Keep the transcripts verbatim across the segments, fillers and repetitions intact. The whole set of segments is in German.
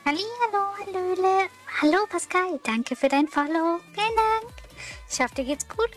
Hallihallo, Hallöle. Hallo Pascal, danke für dein Follow. Vielen Dank. Ich hoffe, dir geht's gut.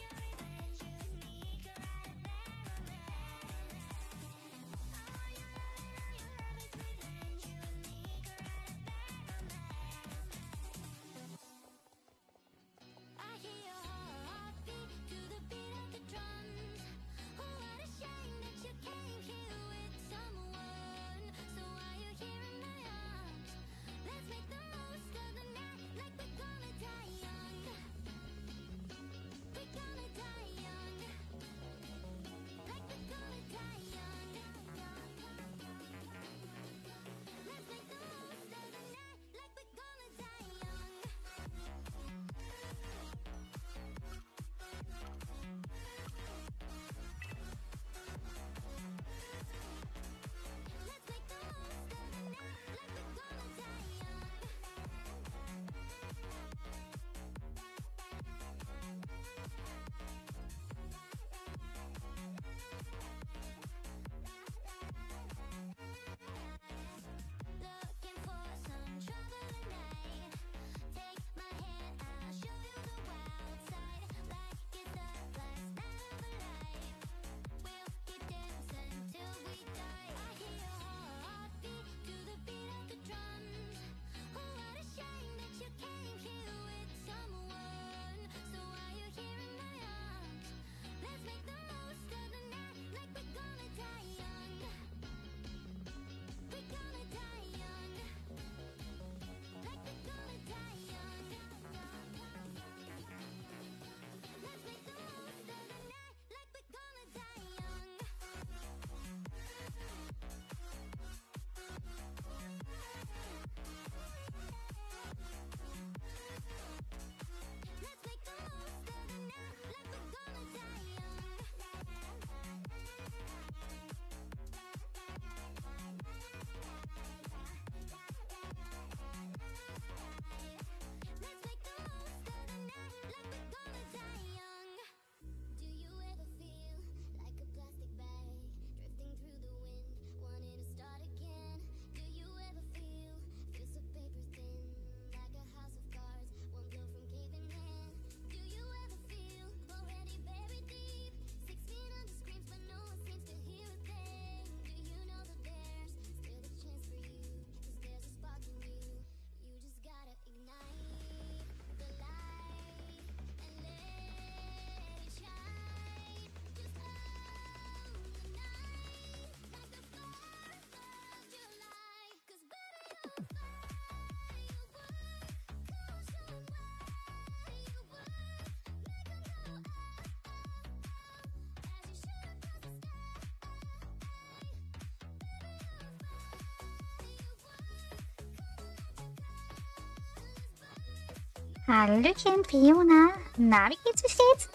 Hallöchen, Fiona. Na, wie geht's, wie steht's?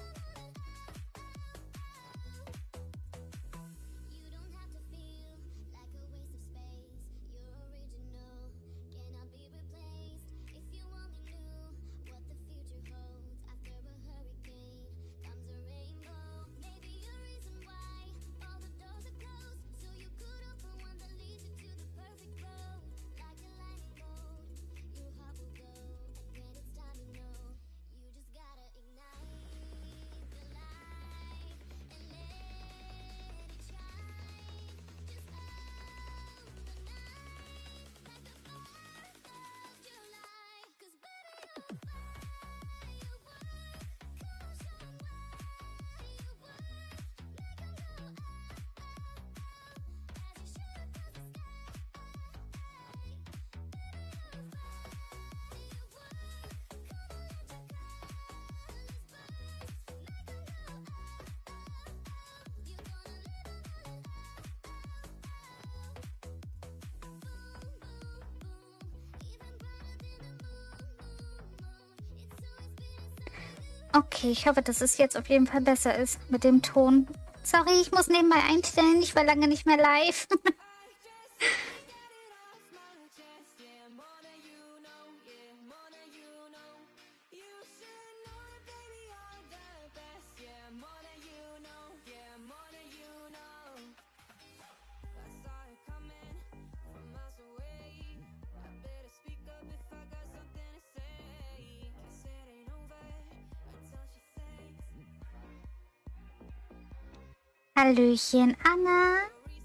Okay, ich hoffe, dass es jetzt auf jeden Fall besser ist mit dem Ton. Sorry, ich muss nebenbei einstellen. Ich war lange nicht mehr live. Hallöchen, Anna.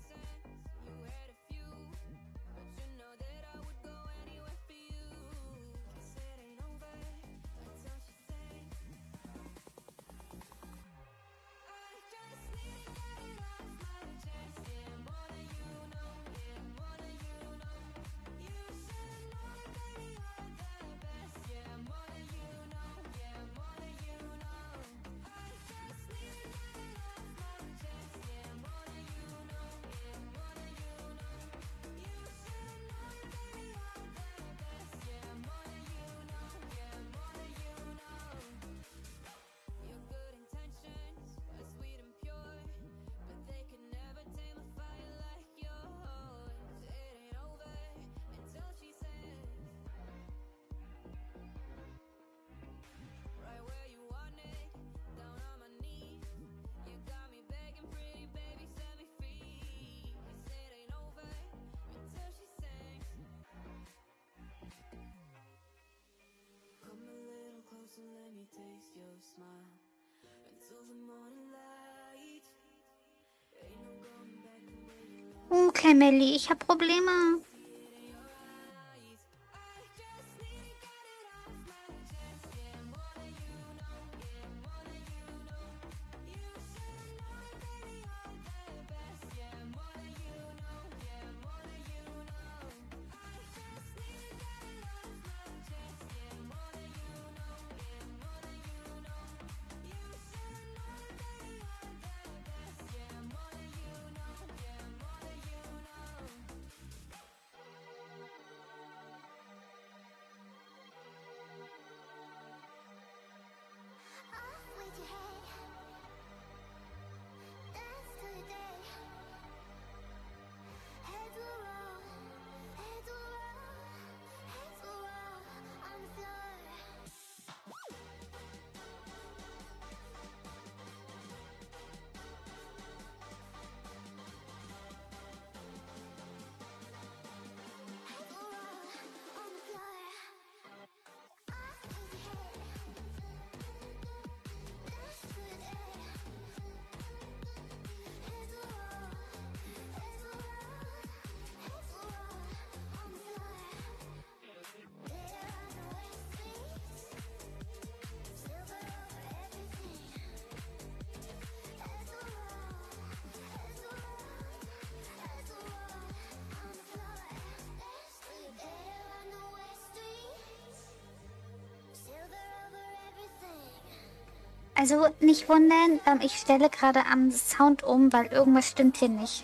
Okay, Melli, ich habe Probleme. Also nicht wundern, ähm, ich stelle gerade am Sound um, weil irgendwas stimmt hier nicht.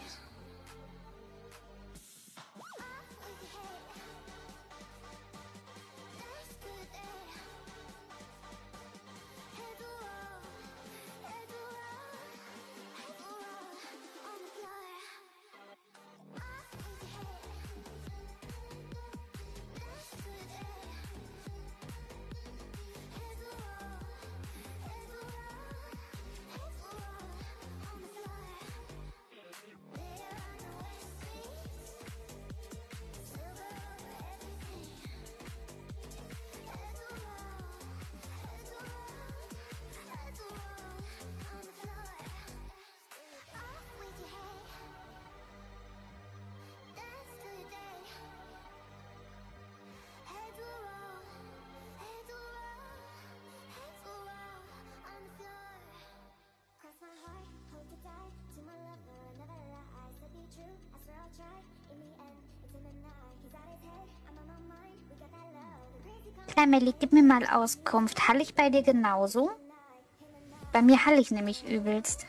Emily, gib mir mal Auskunft. Hall ich bei dir genauso? Bei mir hall ich nämlich übelst.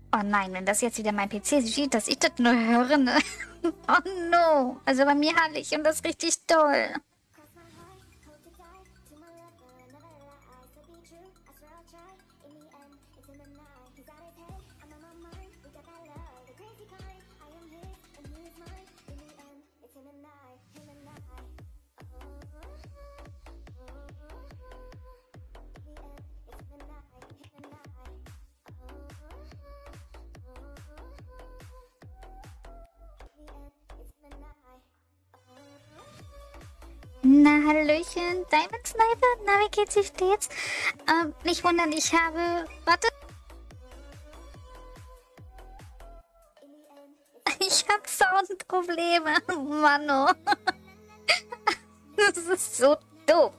Oh nein, wenn das jetzt wieder mein P C sieht, dass ich das nur höre, ne? Oh no. Also bei mir hallig und das ist richtig toll. Na, Hallöchen, Diamond Sniper, na, wie geht's, wie steht's? Ähm, nicht wundern, ich habe... Warte. Ich hab Soundprobleme, Mano. Das ist so doof.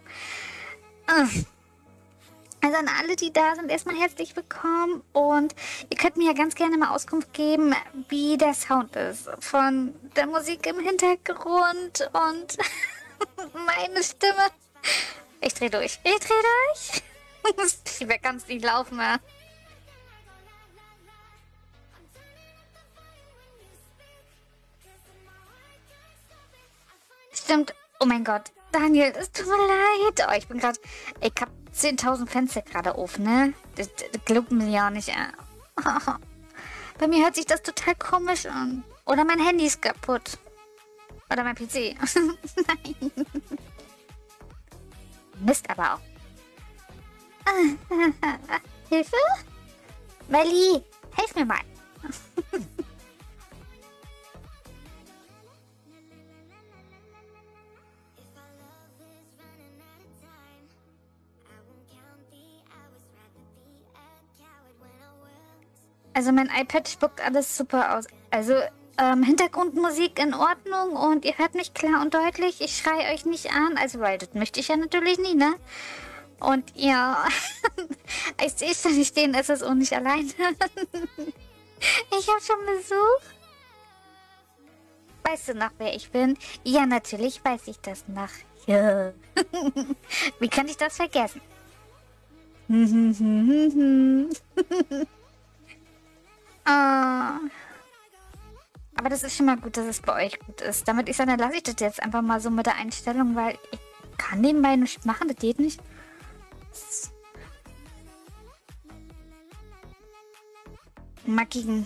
Also an alle, die da sind, erstmal herzlich willkommen. Und ihr könnt mir ja ganz gerne mal Auskunft geben, wie der Sound ist. Von der Musik im Hintergrund und... meine Stimme. Ich dreh durch. Ich dreh durch. Ich werde ganz nicht laufen mehr. Stimmt. Oh mein Gott. Daniel, es tut mir leid. Oh, ich bin gerade... Ich hab zehntausend Fenster gerade offen, ne? Das, das glaubt mir ja nicht. Äh. Bei mir hört sich das total komisch an. Oder mein Handy ist kaputt. Oder mein P C. Nein. Mist aber auch. Hilfe? Melli, helf mir mal. Also mein iPad spuckt alles super aus. Also ähm, Hintergrundmusik in Ordnung und ihr hört mich klar und deutlich. Ich schreie euch nicht an, also weil das möchte ich ja natürlich nie, ne? Und ja, ich sehe schon, ich stehen ist es auch nicht alleine. Ich habe schon Besuch. Weißt du noch, wer ich bin? Ja, natürlich weiß ich das noch. Ja. Wie kann ich das vergessen? Ah. Aber das ist schon mal gut, dass es bei euch gut ist. Damit ich sage, dann lasse ich das jetzt einfach mal so mit der Einstellung, weil ich kann nebenbei nicht machen, das geht nicht. Mal gegen.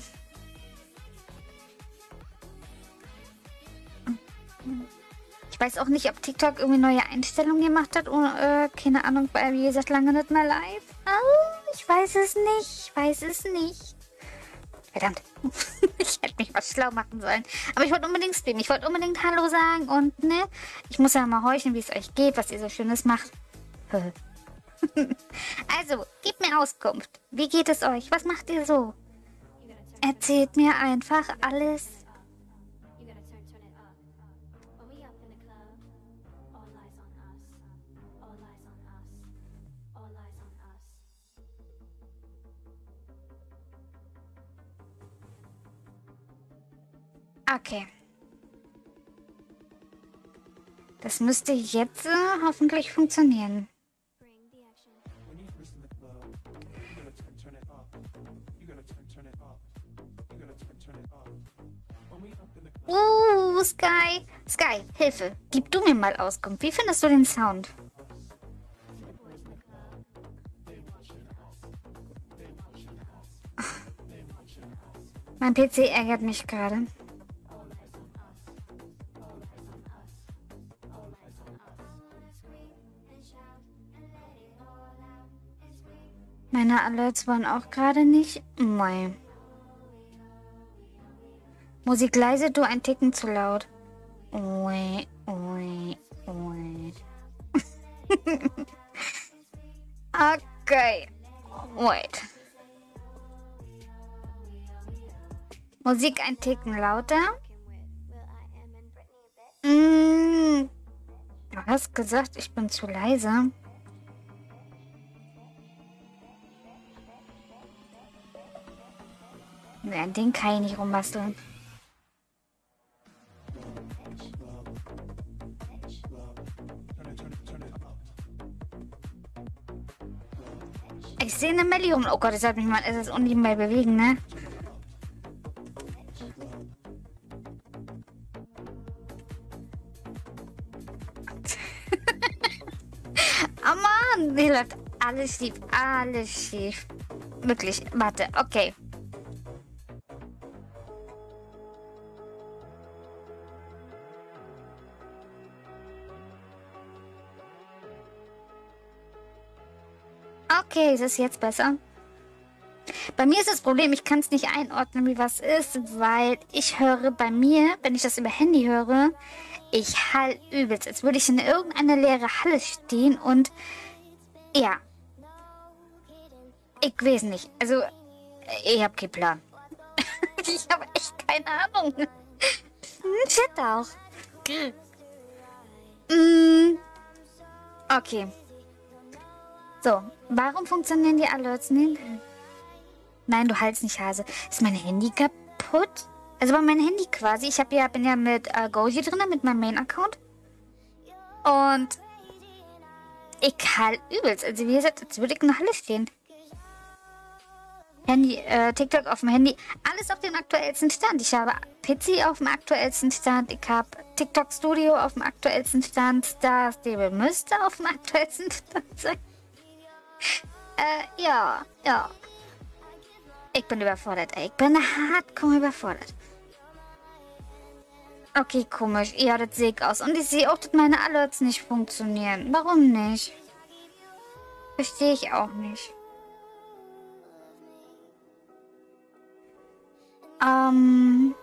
Ich weiß auch nicht, ob TikTok irgendwie neue Einstellungen gemacht hat. Oder, äh, keine Ahnung, weil wie gesagt, lange nicht mehr live. Oh, ich weiß es nicht. Ich weiß es nicht. Verdammt. Ich hätte mich was schlau machen sollen. Aber ich wollte unbedingt streamen. Ich wollte unbedingt Hallo sagen. Und ne, ich muss ja mal horchen, wie es euch geht, was ihr so Schönes macht. Also, gebt mir Auskunft. Wie geht es euch? Was macht ihr so? Erzählt mir einfach alles. Okay. Das müsste jetzt äh, hoffentlich funktionieren. Uh, Sky. Sky, Hilfe. Gib du mir mal Auskunft. Wie findest du den Sound? Mein P C ärgert mich gerade. Meine Alerts waren auch gerade nicht. Mei. Musik leise, du ein Ticken zu laut. Ui, ui, ui. Okay. Wait. Musik ein Ticken lauter. Mm, du hast gesagt, ich bin zu leise. Ja, den kann ich nicht rumbasteln. Ich sehe eine Melli rum. Oh Gott, ich sollte mich mal S S und nebenbei bewegen, ne? Hier läuft alles schief, alles schief. Wirklich, warte, okay. Okay, ist es jetzt besser? Bei mir ist das Problem, ich kann es nicht einordnen, wie was ist, weil ich höre bei mir, wenn ich das über Handy höre, ich hall übelst, als würde ich in irgendeiner leere Halle stehen und ja, ich weiß nicht. Also, ich habe keinen Plan. Ich habe echt keine Ahnung. Hm, Chat auch. Mm, okay. So, warum funktionieren die Alerts nicht? Nein, du haltst nicht, Hase. Ist mein Handy kaputt? Also bei meinem Handy quasi. Ich hab ja, bin ja mit äh, Goji drin, mit meinem Main-Account. Und ich halt übelst. Also wie gesagt, als würde ich in der Halle stehen. Handy, äh, TikTok auf dem Handy. Alles auf dem aktuellsten Stand. Ich habe P C auf dem aktuellsten Stand. Ich habe TikTok Studio auf dem aktuellsten Stand. Stars Stable müsste auf dem aktuellsten Stand sein. äh, ja, ja. Ich bin überfordert, ey. Ich bin hardcore überfordert. Okay, komisch. Ja, das sehe ich aus. Und ich sehe auch, dass meine Alerts nicht funktionieren. Warum nicht? Verstehe ich auch nicht. Ähm...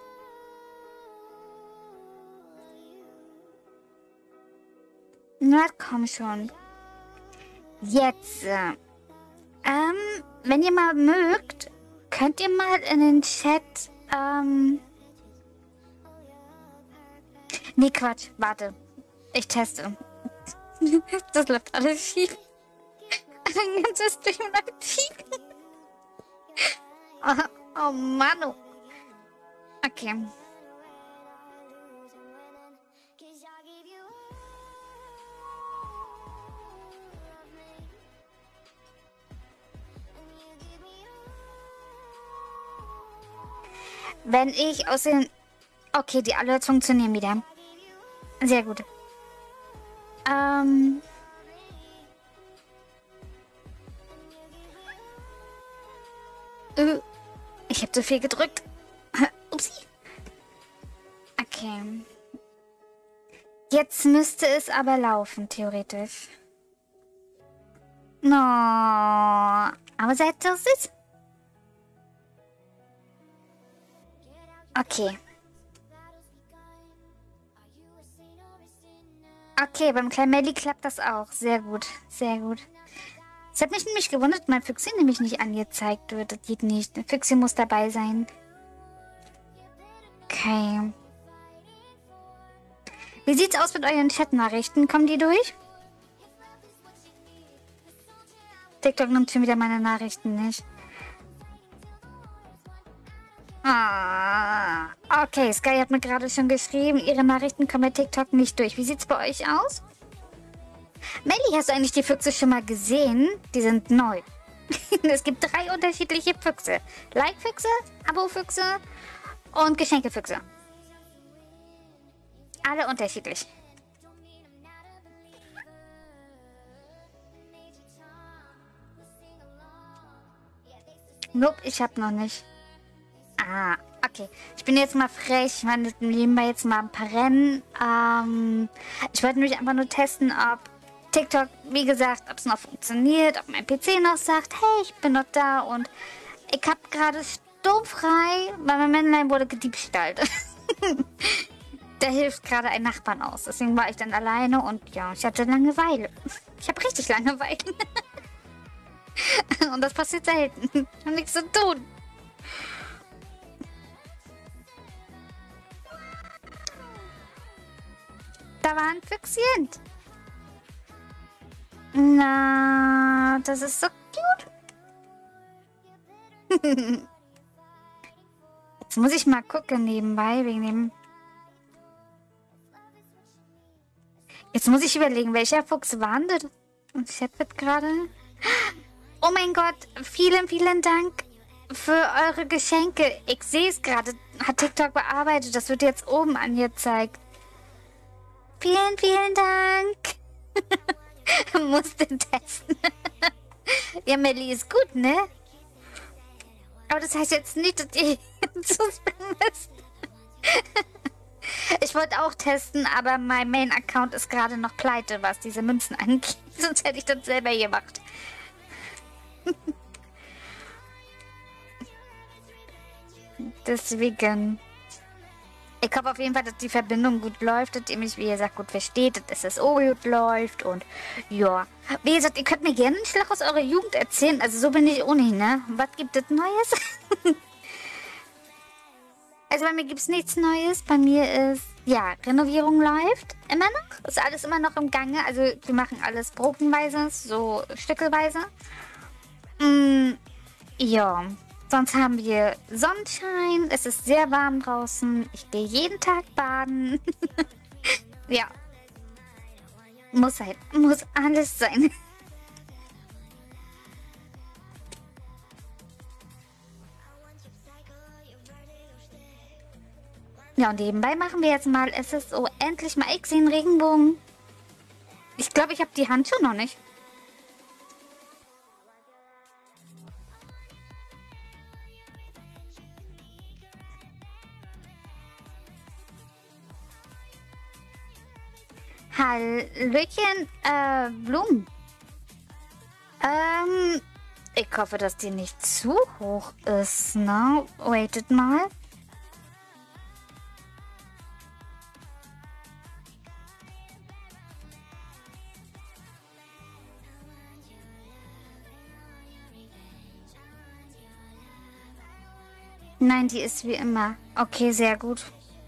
Na, komm schon. Jetzt, äh... Ähm, wenn ihr mal mögt, könnt ihr mal in den Chat, ähm... Nee, Quatsch, warte. Ich teste. Das läuft alles schief. Mein ganzes Stream läuft schief. Oh, oh Mann. Oh. Okay. Wenn ich aus den... Okay, die Alerts funktionieren wieder. Sehr gut. Ähm... Ich habe zu viel gedrückt. Upsi. Okay. Jetzt müsste es aber laufen, theoretisch. No. Aber seid so süß. Okay. Okay, beim kleinen Melly klappt das auch. Sehr gut, sehr gut. Es hat mich nämlich gewundert, mein Füchschen nämlich nicht angezeigt wird. Das geht nicht. Ein Füchschen muss dabei sein. Okay. Wie sieht's aus mit euren Chatnachrichten? Kommen die durch? TikTok nimmt schon wieder meine Nachrichten nicht. Ah, okay, Sky hat mir gerade schon geschrieben, ihre Nachrichten kommen bei TikTok nicht durch. Wie sieht's bei euch aus? Melly, hast du eigentlich die Füchse schon mal gesehen? Die sind neu. Es gibt drei unterschiedliche Füchse. Like-Füchse, Abo-Füchse und Geschenke-Füchse. Alle unterschiedlich. Nope, ich hab noch nicht. Ah, okay. Ich bin jetzt mal frech. Ich meine, nehmen wir jetzt mal ein paar Rennen. Ähm, ich wollte nämlich einfach nur testen, ob TikTok, wie gesagt, ob es noch funktioniert, ob mein P C noch sagt, hey, ich bin noch da und ich habe gerade sturmfrei, weil mein Männlein wurde gediebstahlt. Da hilft gerade ein Nachbarn aus. Deswegen war ich dann alleine und ja, ich hatte Langeweile. Ich habe richtig Langeweile. Und das passiert selten. Ich habe nichts zu tun. Da war ein Füchschen. Na, das ist so cute. Jetzt muss ich mal gucken nebenbei, wegen dem... Jetzt muss ich überlegen, welcher Fuchs war denn das? Und Chat wird gerade... Oh mein Gott, vielen, vielen Dank für eure Geschenke. Ich sehe es gerade, hat TikTok bearbeitet. Das wird jetzt oben angezeigt. Vielen, vielen Dank. Musste testen. Ja, Melli ist gut, ne? Aber das heißt jetzt nicht, dass ihr hinzuspammen müsst. Ich wollte auch testen, aber mein Main-Account ist gerade noch pleite, was diese Münzen angeht. Sonst hätte ich das selber gemacht. Deswegen. Ich hoffe auf jeden Fall, dass die Verbindung gut läuft, dass ihr mich, wie gesagt, gut versteht, dass das O gut läuft und ja. Wie gesagt, ihr könnt mir gerne einen Schlag aus eurer Jugend erzählen. Also so bin ich ohnehin, ne? Was gibt es Neues? Also bei mir gibt es nichts Neues. Bei mir ist, ja, Renovierung läuft immer noch. Ist alles immer noch im Gange. Also wir machen alles brokenweise, so stückelweise. Mm, ja, sonst haben wir Sonnenschein. Es ist sehr warm draußen. Ich gehe jeden Tag baden. Ja, muss sein. Muss alles sein. Ja, und nebenbei machen wir jetzt mal S S O. Endlich mal ich sehe einen Regenbogen. Ich glaube, ich habe die Handschuhe noch nicht. Hallöchen, äh, Blumen. Ähm, ich hoffe, dass die nicht zu hoch ist, ne? Waitet mal. Nein, die ist wie immer. Okay, sehr gut.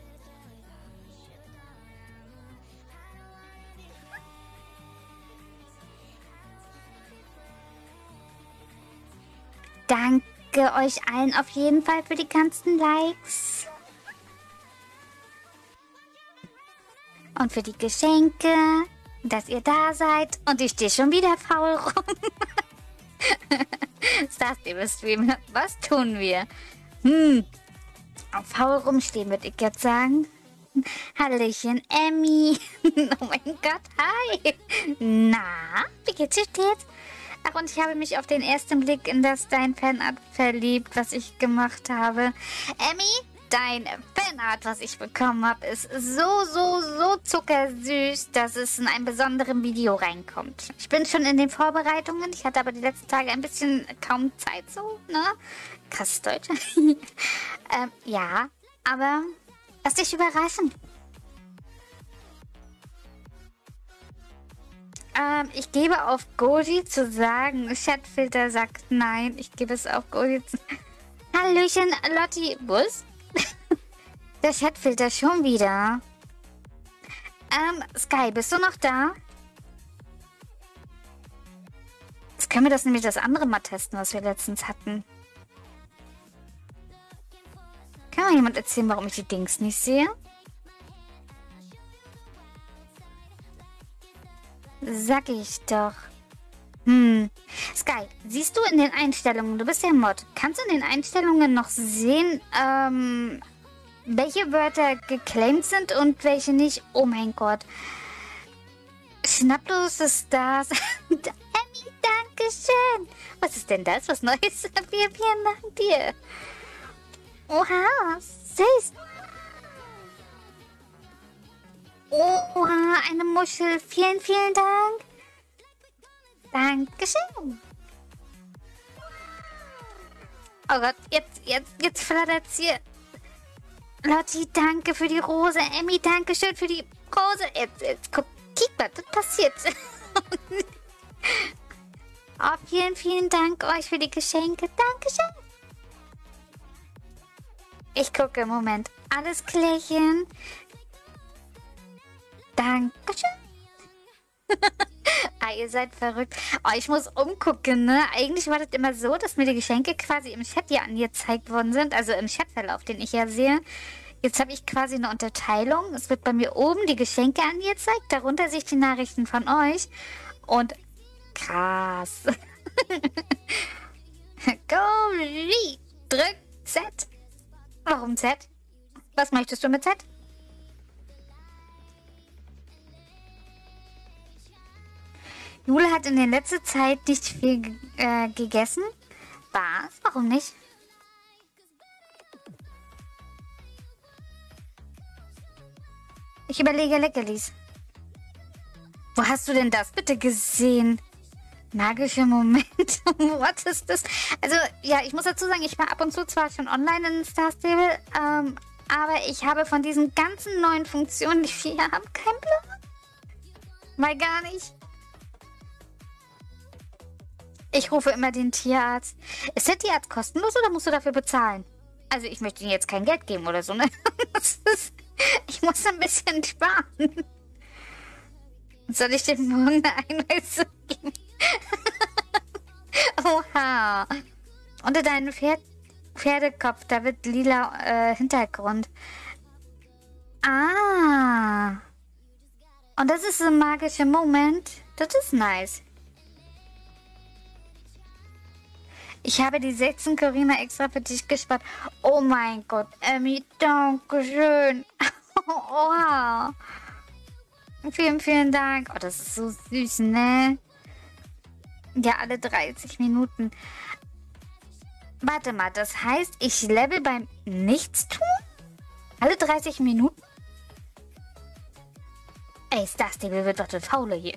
Danke euch allen auf jeden Fall für die ganzen Likes. Und für die Geschenke, dass ihr da seid. Und ich stehe schon wieder faul rum. Sagt ihr im Stream, was tun wir? Hm, auf faul rumstehen würde ich jetzt sagen. Hallöchen, Emmy. Oh mein Gott, hi. Na, wie geht's dir stets? Ach, und ich habe mich auf den ersten Blick in das dein Fanart verliebt, was ich gemacht habe. Emmy, dein Fanart, was ich bekommen habe, ist so, so, so zuckersüß, dass es in einem besonderen Video reinkommt. Ich bin schon in den Vorbereitungen. Ich hatte aber die letzten Tage ein bisschen kaum Zeit so, ne? Krasses Deutsch. ähm, ja, aber lass dich überraschen. Ähm, ich gebe auf Goji zu sagen. Chatfilter sagt nein. Ich gebe es auf Goji zu... Hallöchen, Lotti. Bus? Der Chatfilter schon wieder. Ähm, Sky, bist du noch da? Jetzt können wir das nämlich das andere mal testen, was wir letztens hatten. Kann mal jemand erzählen, warum ich die Dings nicht sehe? Sag ich doch. Hm. Sky, siehst du in den Einstellungen, du bist ja Mod, kannst du in den Einstellungen noch sehen, ähm, welche Wörter geclaimed sind und welche nicht? Oh mein Gott. Schnapplose Stars. Emmy, danke schön. Was ist denn das? Was Neues? Wir, vielen Dank dir. Oha, süß. Oha, eine Muschel. Vielen, vielen Dank. Dankeschön. Oh Gott, jetzt, jetzt, jetzt flattert's hier. Lotti, danke für die Rose. Emmy, danke schön für die Rose. Jetzt, jetzt, guck, guck mal, das passiert. Oh, vielen, vielen Dank euch für die Geschenke. Dankeschön. Ich gucke, Moment. Alles klärchen. Dankeschön. Ah, ihr seid verrückt. Oh, ich muss umgucken, ne? Eigentlich war das immer so, dass mir die Geschenke quasi im Chat ja angezeigt worden sind. Also im Chatverlauf, den ich ja sehe. Jetzt habe ich quasi eine Unterteilung. Es wird bei mir oben die Geschenke angezeigt. Darunter sehe ich die Nachrichten von euch. Und krass. Go, Lee. Drück Z. Warum Z? Was möchtest du mit Z? Jule hat in der letzten Zeit nicht viel ge- äh, gegessen. Was? Warum nicht? Ich überlege Leckerlis. Wo hast du denn das bitte gesehen? Magische Moment. Was ist das? Also, ja, ich muss dazu sagen, ich war ab und zu zwar schon online in Star Stable, ähm, aber ich habe von diesen ganzen neuen Funktionen, die wir hier haben, keinen Plan. Weil gar nicht. Ich rufe immer den Tierarzt. Ist der Tierarzt kostenlos oder musst du dafür bezahlen? Also, ich möchte ihm jetzt kein Geld geben oder so, ne? Das ist, ich muss ein bisschen sparen. Soll ich dem morgen eine Einweisung geben? Oha. Unter deinem Pferd Pferdekopf, da wird lila äh, Hintergrund. Ah. Und das ist so ein magischer Moment. Das ist nice. Ich habe die sechzehn Corina extra für dich gespart. Oh mein Gott, Emmy, danke schön. Oha. Vielen, vielen Dank. Oh, das ist so süß, ne? Ja, alle dreißig Minuten. Warte mal, das heißt, ich level beim Nichtstun? Alle dreißig Minuten? Ey, Star Stable wird doch der Faule hier.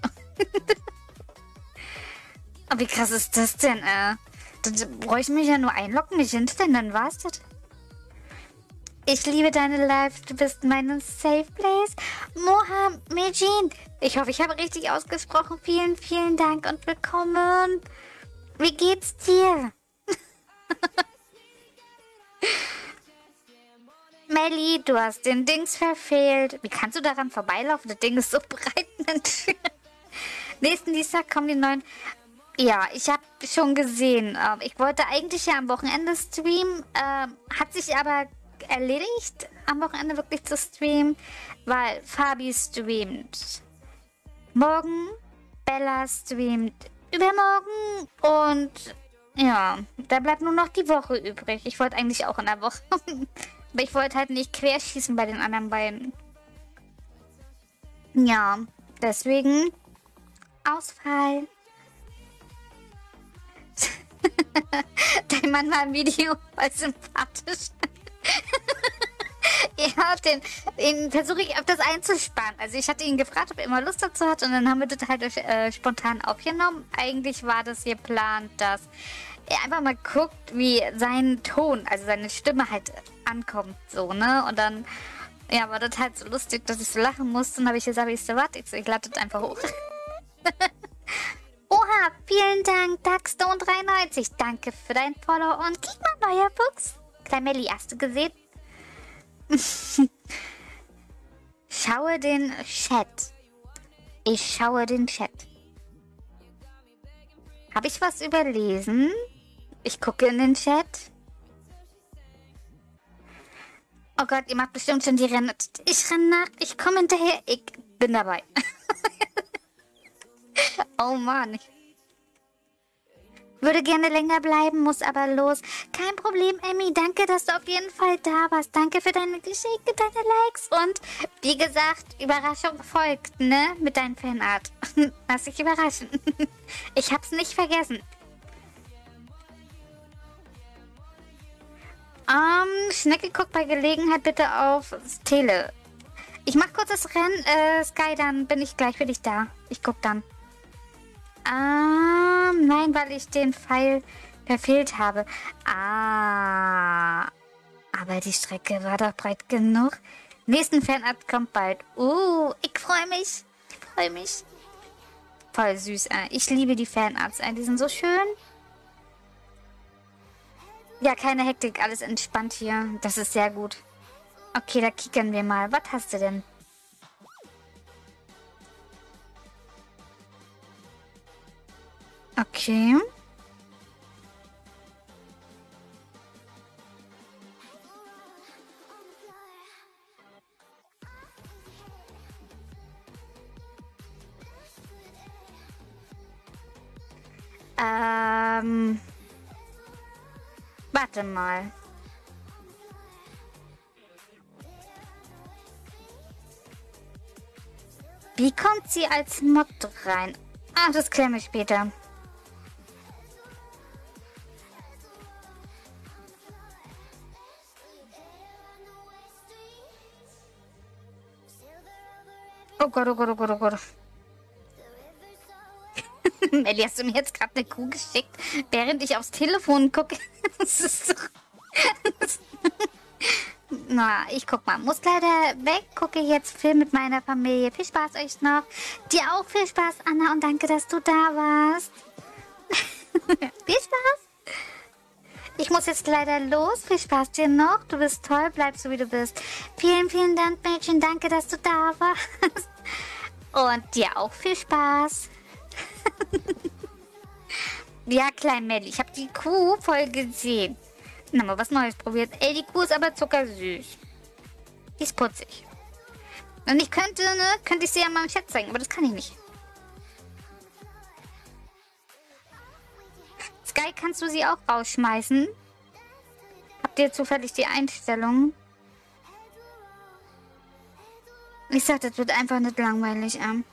Oh, wie krass ist das denn, äh? Dann bräuchte ich mich ja nur einloggen, mich hinstellen, dann war's das. Ich liebe deine Live, du bist mein Safe Place. Mohamedin. Ich hoffe, ich habe richtig ausgesprochen. Vielen, vielen Dank und willkommen. Wie geht's dir? Melli, du hast den Dings verfehlt. Wie kannst du daran vorbeilaufen? Das Ding ist so breit. Nächsten Dienstag kommen die neuen... Ja, ich habe schon gesehen. Ähm, ich wollte eigentlich ja am Wochenende streamen. Ähm, hat sich aber erledigt, am Wochenende wirklich zu streamen, weil Fabi streamt morgen, Bella streamt übermorgen und ja, da bleibt nur noch die Woche übrig. Ich wollte eigentlich auch in der Woche, aber ich wollte halt nicht querschießen bei den anderen beiden. Ja, deswegen Ausfall. Dein Mann war im Video voll sympathisch. Ja, den, den versuche ich öfters einzuspannen. Also ich hatte ihn gefragt, ob er immer Lust dazu hat und dann haben wir das halt äh, spontan aufgenommen. Eigentlich war das geplant, dass er einfach mal guckt, wie sein Ton, also seine Stimme halt ankommt, so, ne? Und dann, ja, war das halt so lustig, dass ich so lachen musste. Und dann habe ich gesagt, ich so, warte, ich, so, ich lade das einfach hoch. Oha, vielen Dank, Darkstone dreiundneunzig. Danke für dein Follow und guck mal, neuer Fuchs. Klein hast du gesehen? Schaue den Chat. Ich schaue den Chat. Habe ich was überlesen? Ich gucke in den Chat. Oh Gott, ihr macht bestimmt schon die Rennen. Ich renne nach, ich komme hinterher. Ich bin dabei. Oh Mann. Würde gerne länger bleiben, muss aber los. Kein Problem, Emmy. Danke, dass du auf jeden Fall da warst. Danke für deine Geschenke, deine Likes. Und wie gesagt, Überraschung folgt, ne? Mit deinem Fanart. Lass dich überraschen. Ich hab's nicht vergessen. Ähm, Schnecke guckt bei Gelegenheit bitte auf Tele. Ich mach kurz das Rennen, äh, Sky, dann bin ich gleich für dich da. Ich guck dann. Ah, nein, weil ich den Pfeil verfehlt habe. Ah, aber die Strecke war doch breit genug. Nächsten Fanart kommt bald. Uh, ich freue mich. Ich freue mich. Voll süß. Äh. Ich liebe die Fanarts. Äh. Die sind so schön. Ja, keine Hektik. Alles entspannt hier. Das ist sehr gut. Okay, da kickern wir mal. Was hast du denn? Okay. Ähm. Warte mal. Wie kommt sie als Mod rein? Ah, das klären wir später. Oh Gott, oh Gott, oh Gott, oh Gott. Melli, hast du mir jetzt gerade eine Kuh geschickt, während ich aufs Telefon gucke? Das ist doch... Na, ich guck mal. Muss leider weg. Gucke jetzt Film mit meiner Familie. Viel Spaß euch noch. Dir auch viel Spaß, Anna. Und danke, dass du da warst. Viel Spaß. Ich muss jetzt leider los. Viel Spaß dir noch. Du bist toll. Bleib so, wie du bist. Vielen, vielen Dank, Mädchen. Danke, dass du da warst. Und dir auch viel Spaß. Ja, klein Melli. Ich habe die Kuh voll gesehen. Na, mal was Neues probiert. Ey, die Kuh ist aber zuckersüß. Die ist putzig. Und ich könnte, ne, könnte ich sie ja mal im Chat zeigen, aber das kann ich nicht. Sky, kannst du sie auch rausschmeißen? Habt ihr zufällig die Einstellungen? Ich sag, das wird einfach nicht langweilig, ähm.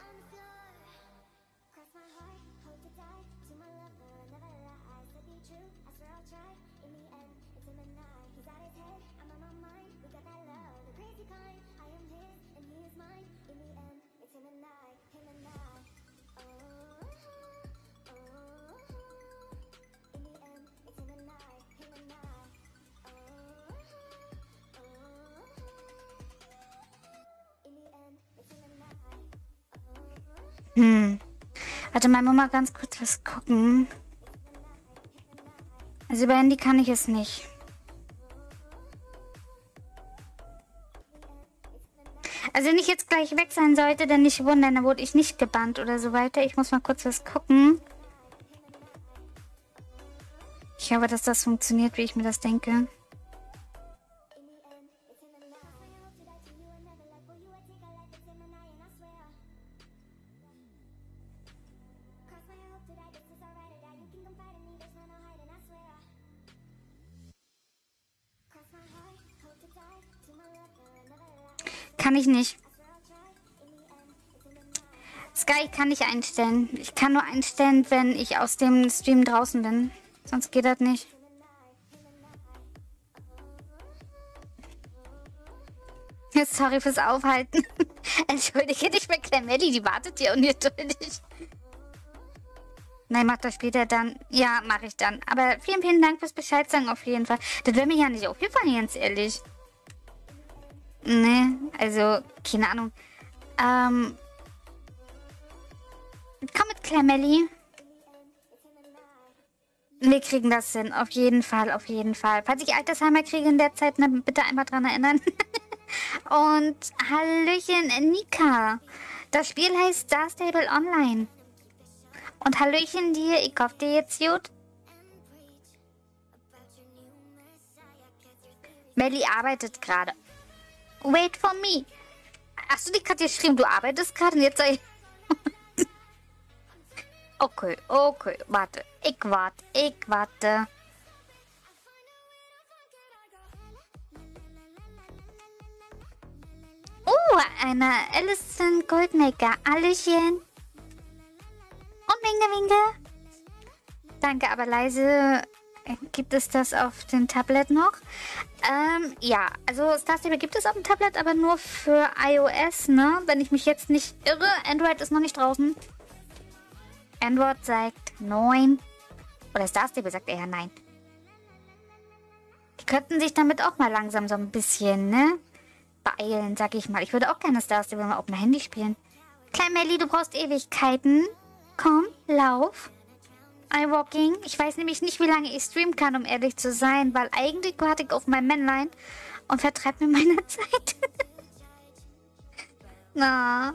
Hm. Warte mal, mal ganz kurz was gucken. Also über Handy kann ich es nicht. Also wenn ich jetzt gleich weg sein sollte, dann nicht wundern, dann wurde ich nicht gebannt oder so weiter. Ich muss mal kurz was gucken. Ich hoffe, dass das funktioniert, wie ich mir das denke. Kann ich nicht. Sky kann ich einstellen. Ich kann nur einstellen, wenn ich aus dem Stream draußen bin. Sonst geht das nicht. Sorry fürs Aufhalten. Entschuldige dich bei Clamelli, die wartet hier ungeduldig. Nein, mach das später dann. Ja, mache ich dann. Aber vielen, vielen Dank fürs Bescheid sagen auf jeden Fall. Das wäre mir ja nicht aufgefallen, ganz ehrlich. Ne, also, keine Ahnung. Ähm. Komm mit, Clamelli. Wir kriegen das hin. Auf jeden Fall, auf jeden Fall. Falls ich Altersheimer kriege in der Zeit, dann bitte einmal dran erinnern. Und Hallöchen, Nika. Das Spiel heißt Star Stable Online. Und Hallöchen dir, ich hoffe dir jetzt gut. Melli arbeitet gerade. Wait for me. Hast du dich gerade geschrieben, du arbeitest gerade und jetzt sei... Okay, okay, warte. Ich warte, ich warte. Oh, eine Alison Goldmaker. Hallöchen. Und winke, winke. Danke, aber leise. Gibt es das auf dem Tablet noch? Ähm, ja, also Star Stable gibt es auf dem Tablet, aber nur für iOS, ne? Wenn ich mich jetzt nicht irre. Android ist noch nicht draußen. Android sagt neun. Oder Star Stable sagt eher nein. Die könnten sich damit auch mal langsam so ein bisschen, ne? beeilen, sag ich mal. Ich würde auch gerne Star Stable mal auf dem Handy spielen. Klein Melli, du brauchst Ewigkeiten. Komm, lauf. iWalking. Ich weiß nämlich nicht, wie lange ich streamen kann, um ehrlich zu sein, weil eigentlich warte ich auf mein Männlein und vertreibe mir meine Zeit. Na.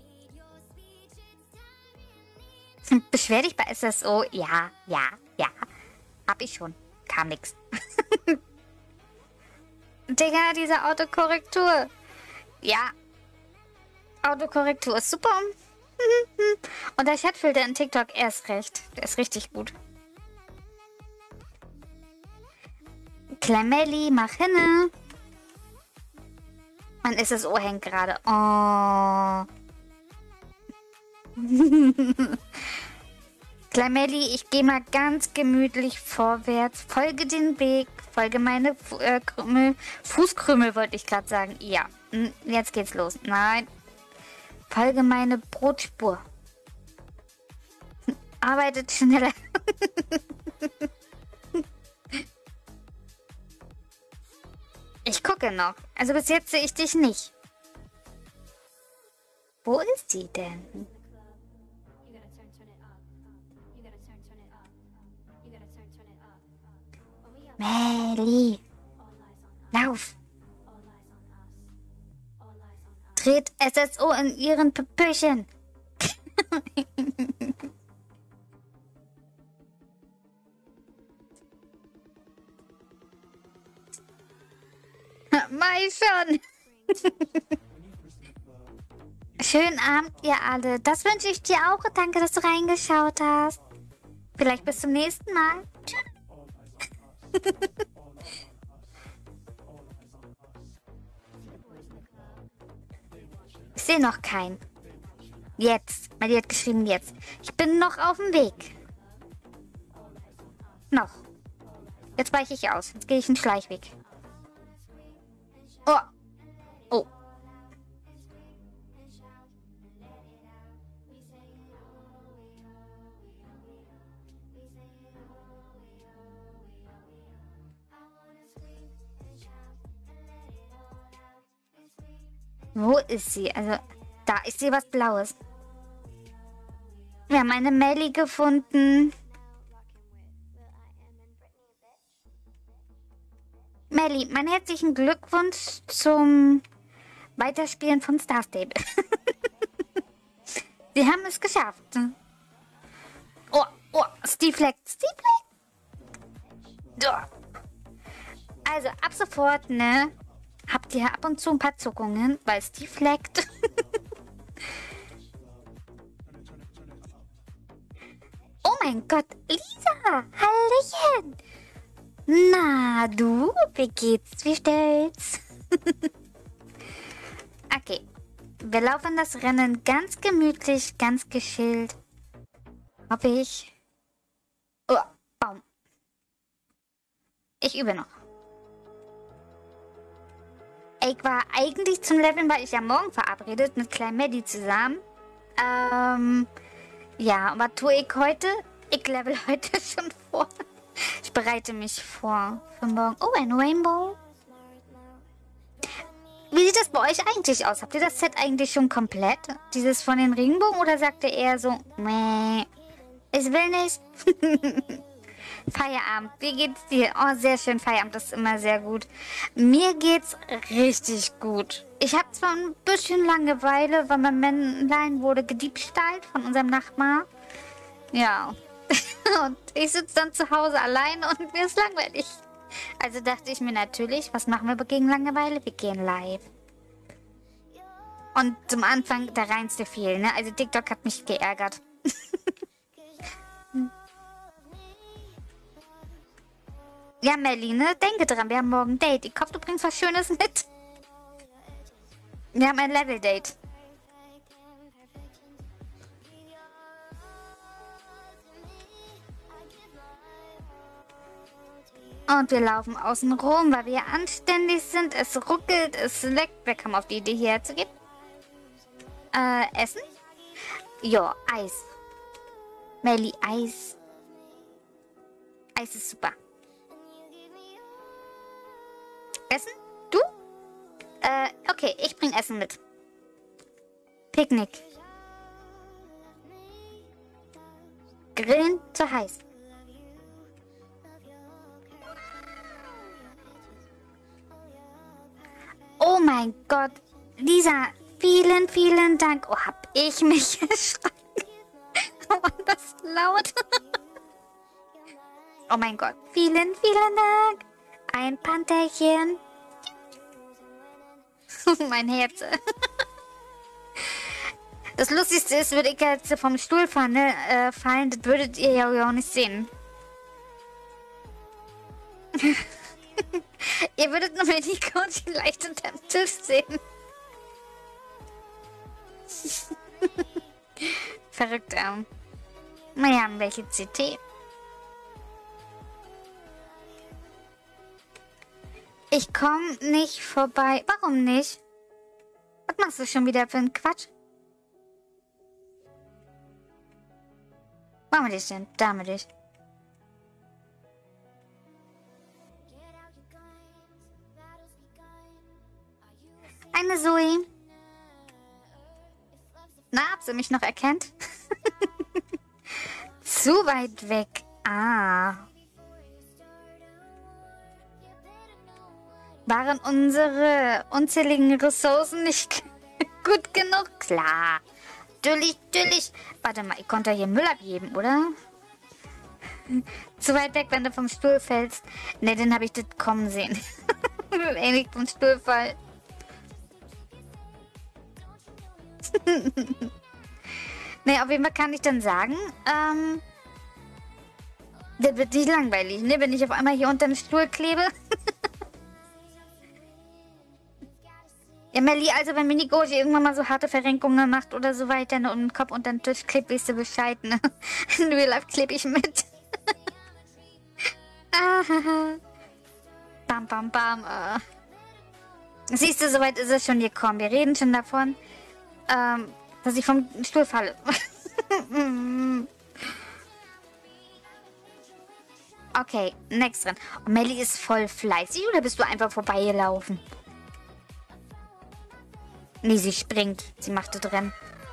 Beschwer dich bei S S O. Ja, ja, ja. Hab ich schon. Kam nix. Digga, diese Autokorrektur. Ja. Autokorrektur ist super. Und der Chatfilter in TikTok erst recht. Der ist richtig gut. Clamelli, mach hinne. Mein S S O hängt gerade. Oh. Kleinmelli, ich gehe mal ganz gemütlich vorwärts. Folge den Weg. Folge meine Fu äh, Krümel. Fußkrümel wollte ich gerade sagen. Ja, jetzt geht's los. Nein. Folge meine Brotspur. Arbeitet schneller. Ich gucke noch. Also bis jetzt sehe ich dich nicht. Wo ist sie denn? Melli. Lauf. Dreht S S O in ihren Püppchen. Mai schon. Schönen Abend, ihr alle. Das wünsche ich dir auch. Danke, dass du reingeschaut hast. Vielleicht bis zum nächsten Mal. Tschüss. Ich sehe noch keinen. Jetzt. Melli hat geschrieben jetzt. Ich bin noch auf dem Weg. Noch. Jetzt weiche ich aus. Jetzt gehe ich einen Schleichweg. Oh. Oh. Wo ist sie? Also, da, ich sehe was Blaues. Wir haben eine Melli gefunden. Melli, meinen herzlichen Glückwunsch zum Weiterspielen von Star Stable. Sie haben es geschafft. Oh, oh, Steve leckt. Steve leckt. Oh. Also, ab sofort, ne? Habt ihr ab und zu ein paar Zuckungen, weil Steve leckt. Oh mein Gott, Lisa, Hallöchen. Na, du, wie geht's, wie steht's? Okay, wir laufen das Rennen ganz gemütlich, ganz geschillt. Hoffe ich. Oh, Baum. Ich übe noch. Ich war eigentlich zum Leveln, weil ich ja morgen verabredet mit Klein Maddie zusammen. Ähm, ja, was tue ich heute? Ich level heute schon vor. Ich bereite mich vor für morgen. Oh, ein Rainbow. Wie sieht das bei euch eigentlich aus? Habt ihr das Set eigentlich schon komplett? Dieses von den Regenbogen? Oder sagt ihr eher so, meh, ich will nicht? Feierabend. Wie geht's dir? Oh, sehr schön. Feierabend, das ist immer sehr gut. Mir geht's richtig gut. Ich habe zwar ein bisschen Langeweile, weil mein Männlein wurde gediebstahlt von unserem Nachbar. Ja. Und ich sitze dann zu Hause allein und mir ist langweilig. Also dachte ich mir natürlich, was machen wir gegen Langeweile? Wir gehen live. Und zum Anfang der reinste viel, ne? Also TikTok hat mich geärgert. Ja, Melli, ne? Denke dran, wir haben morgen ein Date. Ich hoffe, du bringst was Schönes mit. Wir haben ein Level-Date. Und wir laufen außen rum, weil wir anständig sind. Es ruckelt, es leckt. Wer kam auf die Idee, hierher zu gehen? Äh, Essen? Ja, Eis. Melli, Eis. Eis ist super. Essen? Du? Äh, okay, ich bring Essen mit. Picknick. Grillen zu heiß. Oh mein Gott. Lisa, vielen, vielen Dank. Oh, hab ich mich erschrocken. Oh, war das laut. Oh mein Gott. Vielen, vielen Dank. Ein Pantherchen. Mein Herz. Das Lustigste ist, würde ich jetzt vom Stuhl fallen, ne, äh, fallen, das würdet ihr ja auch nicht sehen. Ihr würdet nur mal die Couch leicht unter dem Tisch sehen. Verrückt, ähm. Naja, welche C T? Ich komme nicht vorbei. Warum nicht? Was machst du schon wieder für einen Quatsch? Machen wir dich denn? Da mit dich. Eine Zoe. Na, habt ihr mich noch erkannt? Zu weit weg. Ah. Waren unsere unzähligen Ressourcen nicht gut genug? Klar. Natürlich, natürlich. Warte mal, ich konnte hier Müll abgeben, oder? Zu weit weg, wenn du vom Stuhl fällst. Ne, den habe ich das kommen sehen. Wenn ich vom Stuhl fall. Ne, auf jeden Fall kann ich dann sagen, ähm, das wird nicht langweilig, ne, wenn ich auf einmal hier unter dem Stuhl klebe. Ja, Melli, also wenn Minigoji irgendwann mal so harte Verrenkungen macht oder so weiter, ne, und den Kopf unter den Tisch klebt, weißt du Bescheid, ne? In Real Life klebe ich mit. Bam, bam, bam. Äh. Siehst du, soweit ist es schon gekommen. Wir reden schon davon, ähm, dass ich vom Stuhl falle. Okay, next dran. Und Melli ist voll fleißig oder bist du einfach vorbeigelaufen? Nee, sie springt. Sie macht das Rennen.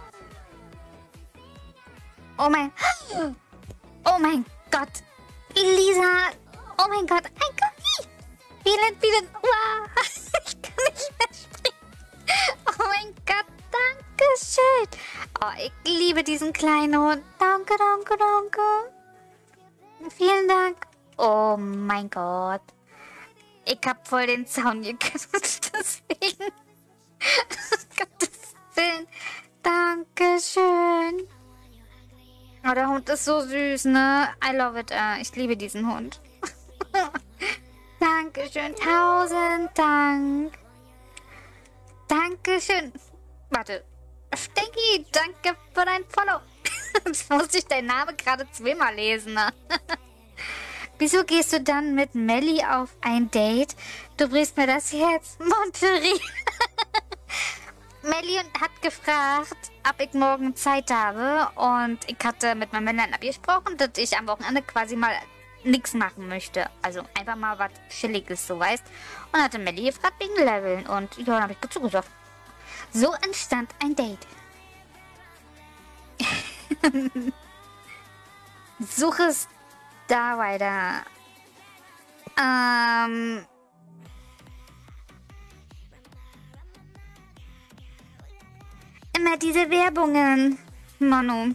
Oh mein... Oh mein Gott. Lisa. Oh mein Gott. Ein Cookie. Vielen, vielen... Wow. Ich kann nicht mehr springen. Oh mein Gott. Dankeschön. Oh, ich liebe diesen kleinen Hund. Danke, danke, danke. Vielen Dank. Oh mein Gott. Ich hab voll den Zaun geknüpft, deswegen... Gottes Willen. Dankeschön. Oh, der Hund ist so süß, ne? I love it. Uh, ich liebe diesen Hund. Dankeschön. Tausend Dank. Dankeschön. Warte. Stinky, danke für dein Follow. Jetzt musste ich deinen Namen gerade zweimal lesen, ne? Wieso gehst du dann mit Melli auf ein Date? Du brichst mir das Herz. Monterey. Melli hat gefragt, ob ich morgen Zeit habe. Und ich hatte mit meinem Männlein abgesprochen, dass ich am Wochenende quasi mal nichts machen möchte. Also einfach mal was Chilliges, so weißt. Und hatte Melli gefragt wegen Leveln. Und ja, dann habe ich zugesagt. So entstand ein Date. Suche es da weiter. Ähm... Immer diese Werbungen, Manu.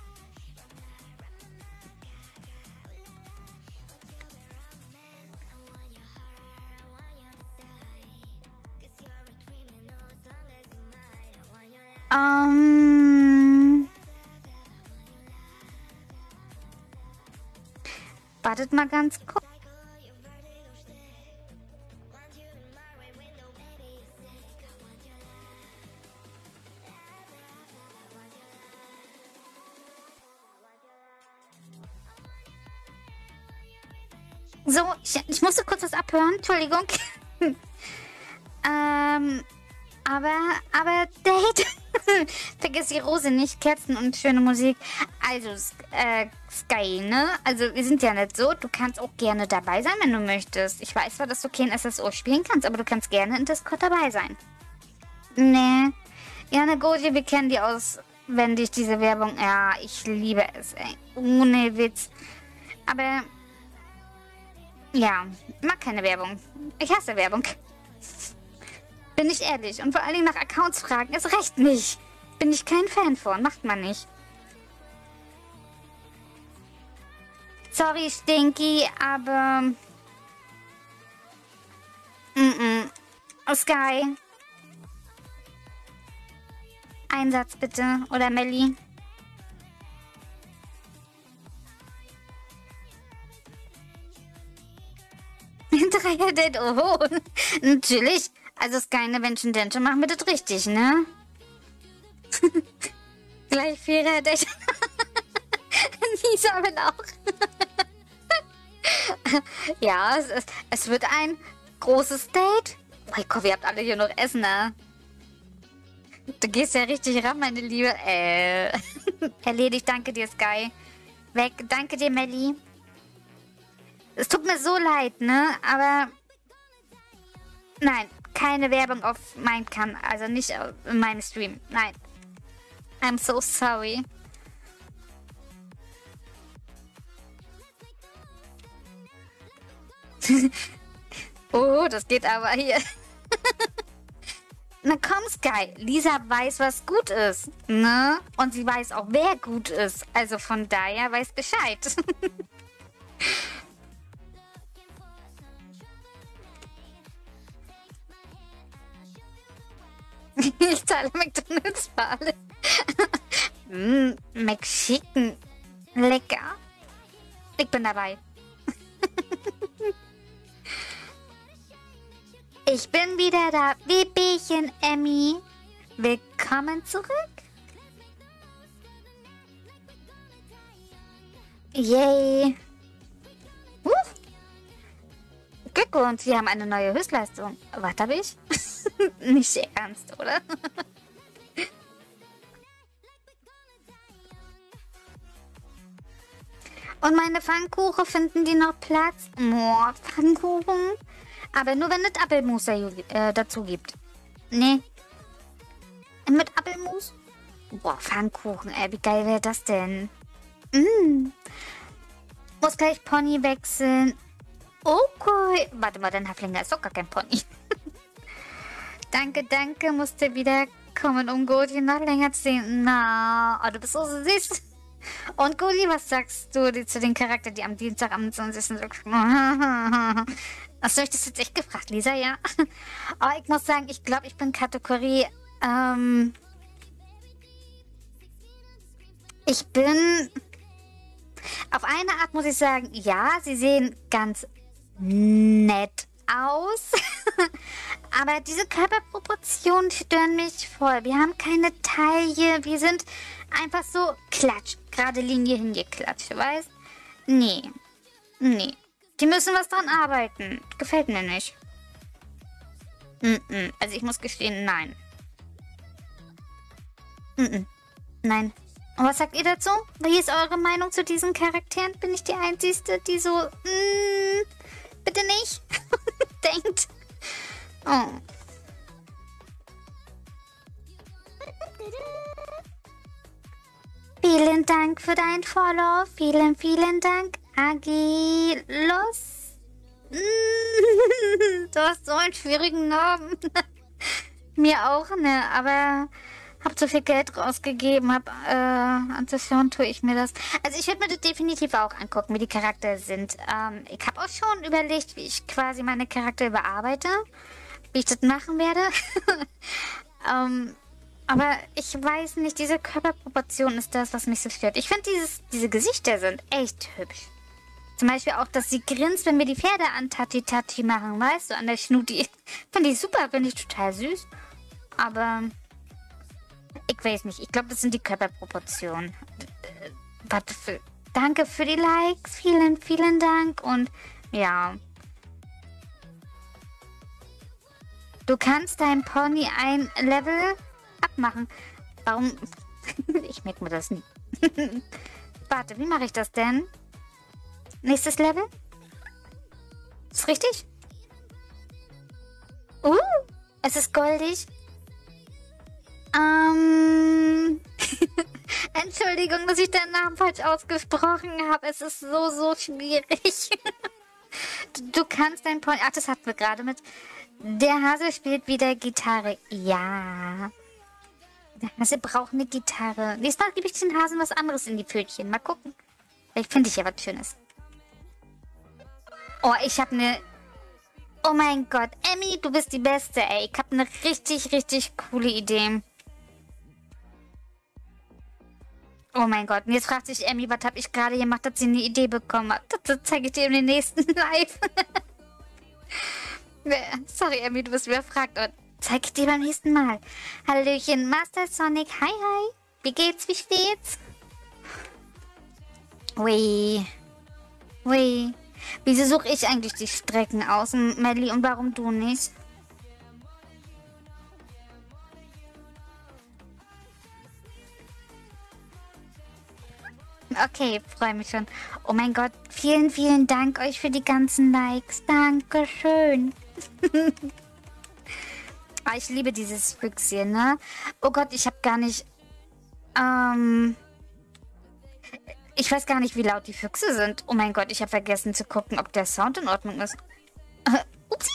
Ähm... Wartet mal ganz kurz. So, ich, ich musste kurz was abhören. Entschuldigung. ähm, aber, aber Date. Vergiss die Rose nicht. Kerzen und schöne Musik. Also, äh, Sky, ne? Also, wir sind ja nicht so. Du kannst auch gerne dabei sein, wenn du möchtest. Ich weiß zwar, dass du kein S S O spielen kannst, aber du kannst gerne in Discord dabei sein. Nee. Ja, ne, Goji, wir kennen die auswendig, diese Werbung. Ja, ich liebe es, ey. Ohne Witz. Aber... Ja, mag keine Werbung. Ich hasse Werbung. Bin ich ehrlich. Und vor allen Dingen nach Accounts fragen, ist recht nicht. Bin ich kein Fan von. Macht man nicht. Sorry, Stinky, aber... Mm-mm. Sky. Einsatz bitte. Oder Melli. Dreier-Date, oh, natürlich. Also keine Menschen-Dente machen wir das richtig, ne? Gleich Vierer-Date. Isabel auch. Ja, es, ist, es wird ein großes Date. Mein Gott, ihr habt alle hier noch Essen, ne? Du gehst ja richtig ran, meine Liebe. Äh. Erledigt, danke dir, Sky. Weg, danke dir, Melli. Es tut mir so leid, ne? Aber... Nein, keine Werbung auf meinem Kanal. Also nicht in meinem Stream. Nein. I'm so sorry. Oh, das geht aber hier. Na komm, Sky. Lisa weiß, was gut ist. Ne? Und sie weiß auch, wer gut ist. Also von daher weiß Bescheid. Ich zahle McDonalds für alle. mm, McChicken. Lecker. Ich bin dabei. Ich bin wieder da. Wie Bärchen, Emmy. Willkommen zurück. Yay. Uh. Glückwunsch, wir haben eine neue Höchstleistung. Was habe ich? Nicht ernst, oder? Und meine Pfannkuchen, finden die noch Platz? Boah, Pfannkuchen. Aber nur, wenn es Apfelmus äh, dazu gibt. Nee. Mit Apfelmus? Boah, Pfannkuchen, ey, wie geil wäre das denn? Mm. Muss gleich Pony wechseln. Okay. Warte mal, dein Haflinger ist doch gar kein Pony. Danke, danke, musste wieder kommen, um Godi noch länger zu sehen. Na, oh, du bist so süß. Und Godi, was sagst du die, zu den Charakteren, die am Dienstag am zwanzigsten Achso, ich das jetzt echt gefragt, Lisa, ja? Aber ich muss sagen, ich glaube, ich bin Kategorie, ähm... Ich bin... Auf eine Art muss ich sagen, ja, sie sehen ganz nett aus. Aber diese Körperproportionen stören mich voll. Wir haben keine Taille. Wir sind einfach so klatsch. Gerade Linie hingeklatscht, weißt? Nee. Nee. Die müssen was dran arbeiten. Gefällt mir nicht. Mm-mm. Also ich muss gestehen, nein. Mm-mm. Nein. Und was sagt ihr dazu? Wie ist eure Meinung zu diesen Charakteren? Bin ich die Einzige, die so... Mm, bitte nicht denkt? Oh. Vielen Dank für dein Follow. Vielen, vielen Dank, Agilos. Mm, du hast so einen schwierigen Namen. Mir auch, ne? Aber... Hab so viel Geld rausgegeben, hab, äh, ansonsten tue ich mir das. Also ich werde mir das definitiv auch angucken, wie die Charaktere sind. Ähm, ich habe auch schon überlegt, wie ich quasi meine Charaktere bearbeite. Wie ich das machen werde. ähm, aber ich weiß nicht, diese Körperproportion ist das, was mich so stört. Ich finde, diese Gesichter sind echt hübsch. Zum Beispiel auch, dass sie grinst, wenn wir die Pferde an Tati-Tati machen, weißt du, an der Schnuti. Finde ich super, finde ich total süß. Aber... Ich weiß nicht. Ich glaube, das sind die Körperproportionen. Warte, für, danke für die Likes. Vielen, vielen Dank. Und ja. Du kannst dein Pony ein Level abmachen. Warum? Ich merke mir das nie. Warte, wie mache ich das denn? Nächstes Level? Ist richtig? Uh, es ist goldig. Ähm... Entschuldigung, dass ich deinen Namen falsch ausgesprochen habe. Es ist so, so schwierig. du, du kannst dein Pony... Ach, das hatten wir gerade mit... Der Hase spielt wieder Gitarre. Ja. Der Hase braucht eine Gitarre. Nächstes Mal gebe ich den Hasen was anderes in die Pfötchen. Mal gucken. Vielleicht finde ich ja was Schönes. Oh, ich habe eine... Oh mein Gott. Emmy, du bist die Beste, ey. Ich habe eine richtig, richtig coole Idee. Oh mein Gott. Und jetzt fragt sich Emmy, was habe ich gerade gemacht, dass sie eine Idee bekommen hat. Das, das zeige ich dir in den nächsten Live. Sorry, Emmy, du bist überfragt. Und zeige ich dir beim nächsten Mal. Hallöchen, Master Sonic. Hi, hi. Wie geht's? Wie steht's? Ui. Ui. Wieso suche ich eigentlich die Strecken aus, Melli, und warum du nicht? Okay, freue mich schon. Oh mein Gott, vielen, vielen Dank euch für die ganzen Likes. Dankeschön. Ah, ich liebe dieses Füchschen, ne? Oh Gott, ich habe gar nicht... Ähm... Ich weiß gar nicht, wie laut die Füchse sind. Oh mein Gott, ich habe vergessen zu gucken, ob der Sound in Ordnung ist. Äh, upsi.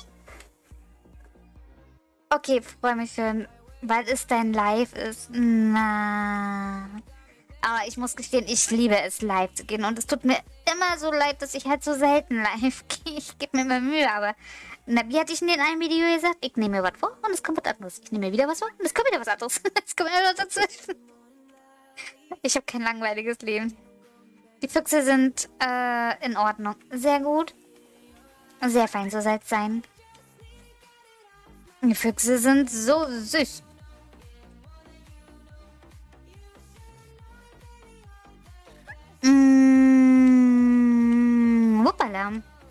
Okay, freue mich schon, weil es dein Live ist. Na... Aber ich muss gestehen, ich liebe es, live zu gehen. Und es tut mir immer so leid, dass ich halt so selten live gehe. Ich gebe mir immer Mühe, aber... Na, wie hatte ich in einem Video gesagt? Ich nehme mir was vor und es kommt was anderes. Ich nehme mir wieder was vor und es kommt wieder was anderes. Es kommt immer was dazwischen. Ich habe kein langweiliges Leben. Die Füchse sind äh, in Ordnung. Sehr gut. Sehr fein, so soll es sein. Die Füchse sind so süß. Mmh, hoppala.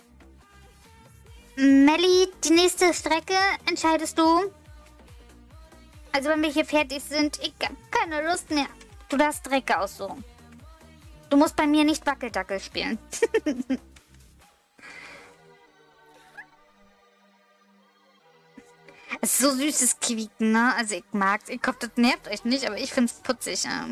Melli, die nächste Strecke entscheidest du. Also wenn wir hier fertig sind, ich habe keine Lust mehr. Du darfst Strecke aussuchen. Du musst bei mir nicht Wackeldackel spielen. Es ist so süßes Quieken, ne? Also ich mag's. Ich hoffe, das nervt euch nicht, aber ich find's putzig. Ja.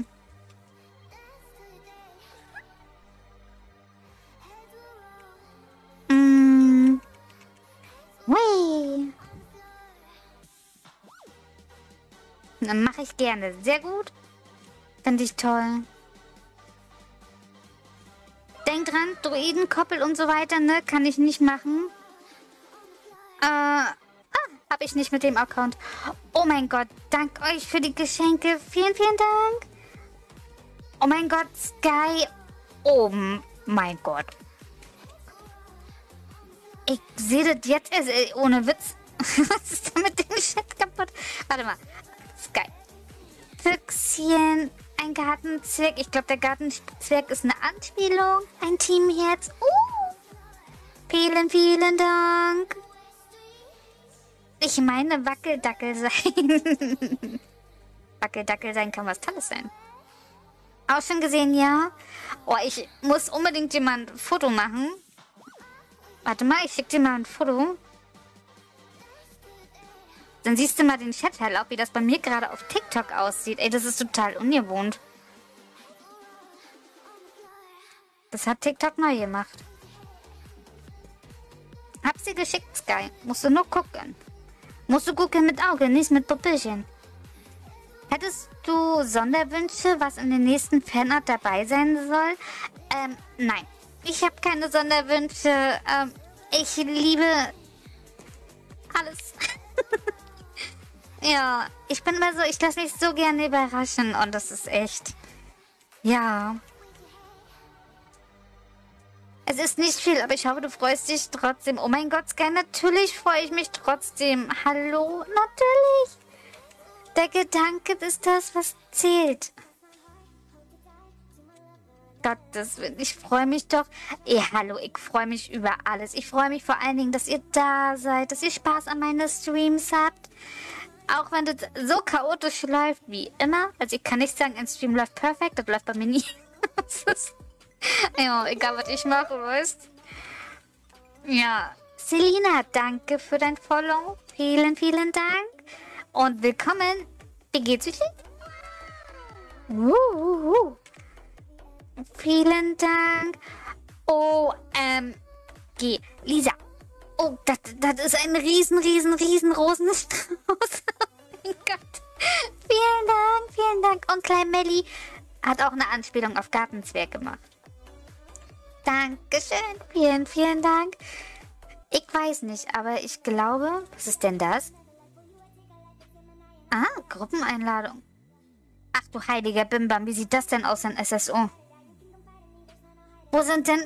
Mm. Hui. Dann mache ich gerne. Sehr gut. Finde ich toll. Denk dran, Druiden, Koppel und so weiter, ne? Kann ich nicht machen. Äh, ah, habe ich nicht mit dem Account. Oh mein Gott, dank euch für die Geschenke. Vielen, vielen Dank. Oh mein Gott, Sky. Oh mein Gott. Ich sehe das jetzt, äh, ohne Witz. Was ist denn mit dem Chat kaputt? Warte mal. Sky. Füchschen. Ein Gartenzwerg. Ich glaube, der Gartenzwerg ist eine Anspielung. Ein Teamherz. Uh. Vielen, vielen Dank. Ich meine Wackeldackel sein. Wackeldackel sein kann was Tolles sein. Auch schon gesehen, ja. Oh, ich muss unbedingt dir mal ein Foto machen. Warte mal, ich schicke dir mal ein Foto. Dann siehst du mal den Chat-Verlauf, wie das bei mir gerade auf TikTok aussieht. Ey, das ist total ungewohnt. Das hat TikTok neu gemacht. Hab sie geschickt, Sky. Musst du nur gucken. Musst du gucken mit Auge, nicht mit Puppelchen. Hättest du Sonderwünsche, was in den nächsten Fanart dabei sein soll? Ähm, nein. Ich habe keine Sonderwünsche. Ähm, ich liebe alles. Ja, ich bin immer so, ich lasse mich so gerne überraschen und das ist echt, ja. Es ist nicht viel, aber ich hoffe, du freust dich trotzdem. Oh mein Gott, Sky, natürlich freue ich mich trotzdem. Hallo, natürlich. Der Gedanke ist das, was zählt. Gottes Willen, ich freue mich doch. Ey, hallo, ich freue mich über alles. Ich freue mich vor allen Dingen, dass ihr da seid, dass ihr Spaß an meinen Streams habt. Auch wenn das so chaotisch läuft wie immer. Also ich kann nicht sagen, ein Stream läuft perfekt. Das läuft bei mir nie. Das ist, ja, egal was ich mache, weißt. Ja. Selina, danke für dein Follow. Vielen, vielen Dank. Und willkommen. Wie geht's euch? Uh, vielen Dank. O M G. Lisa. Oh, das, das ist ein riesen, riesen, riesen Rosenstrauß. Oh mein Gott. Vielen Dank, vielen Dank. Und Klein Melli hat auch eine Anspielung auf Gartenzwerg gemacht. Dankeschön. Vielen, vielen Dank. Ich weiß nicht, aber ich glaube... Was ist denn das? Ah, Gruppeneinladung. Ach du heiliger Bimbam, wie sieht das denn aus in S S O? Wo sind denn...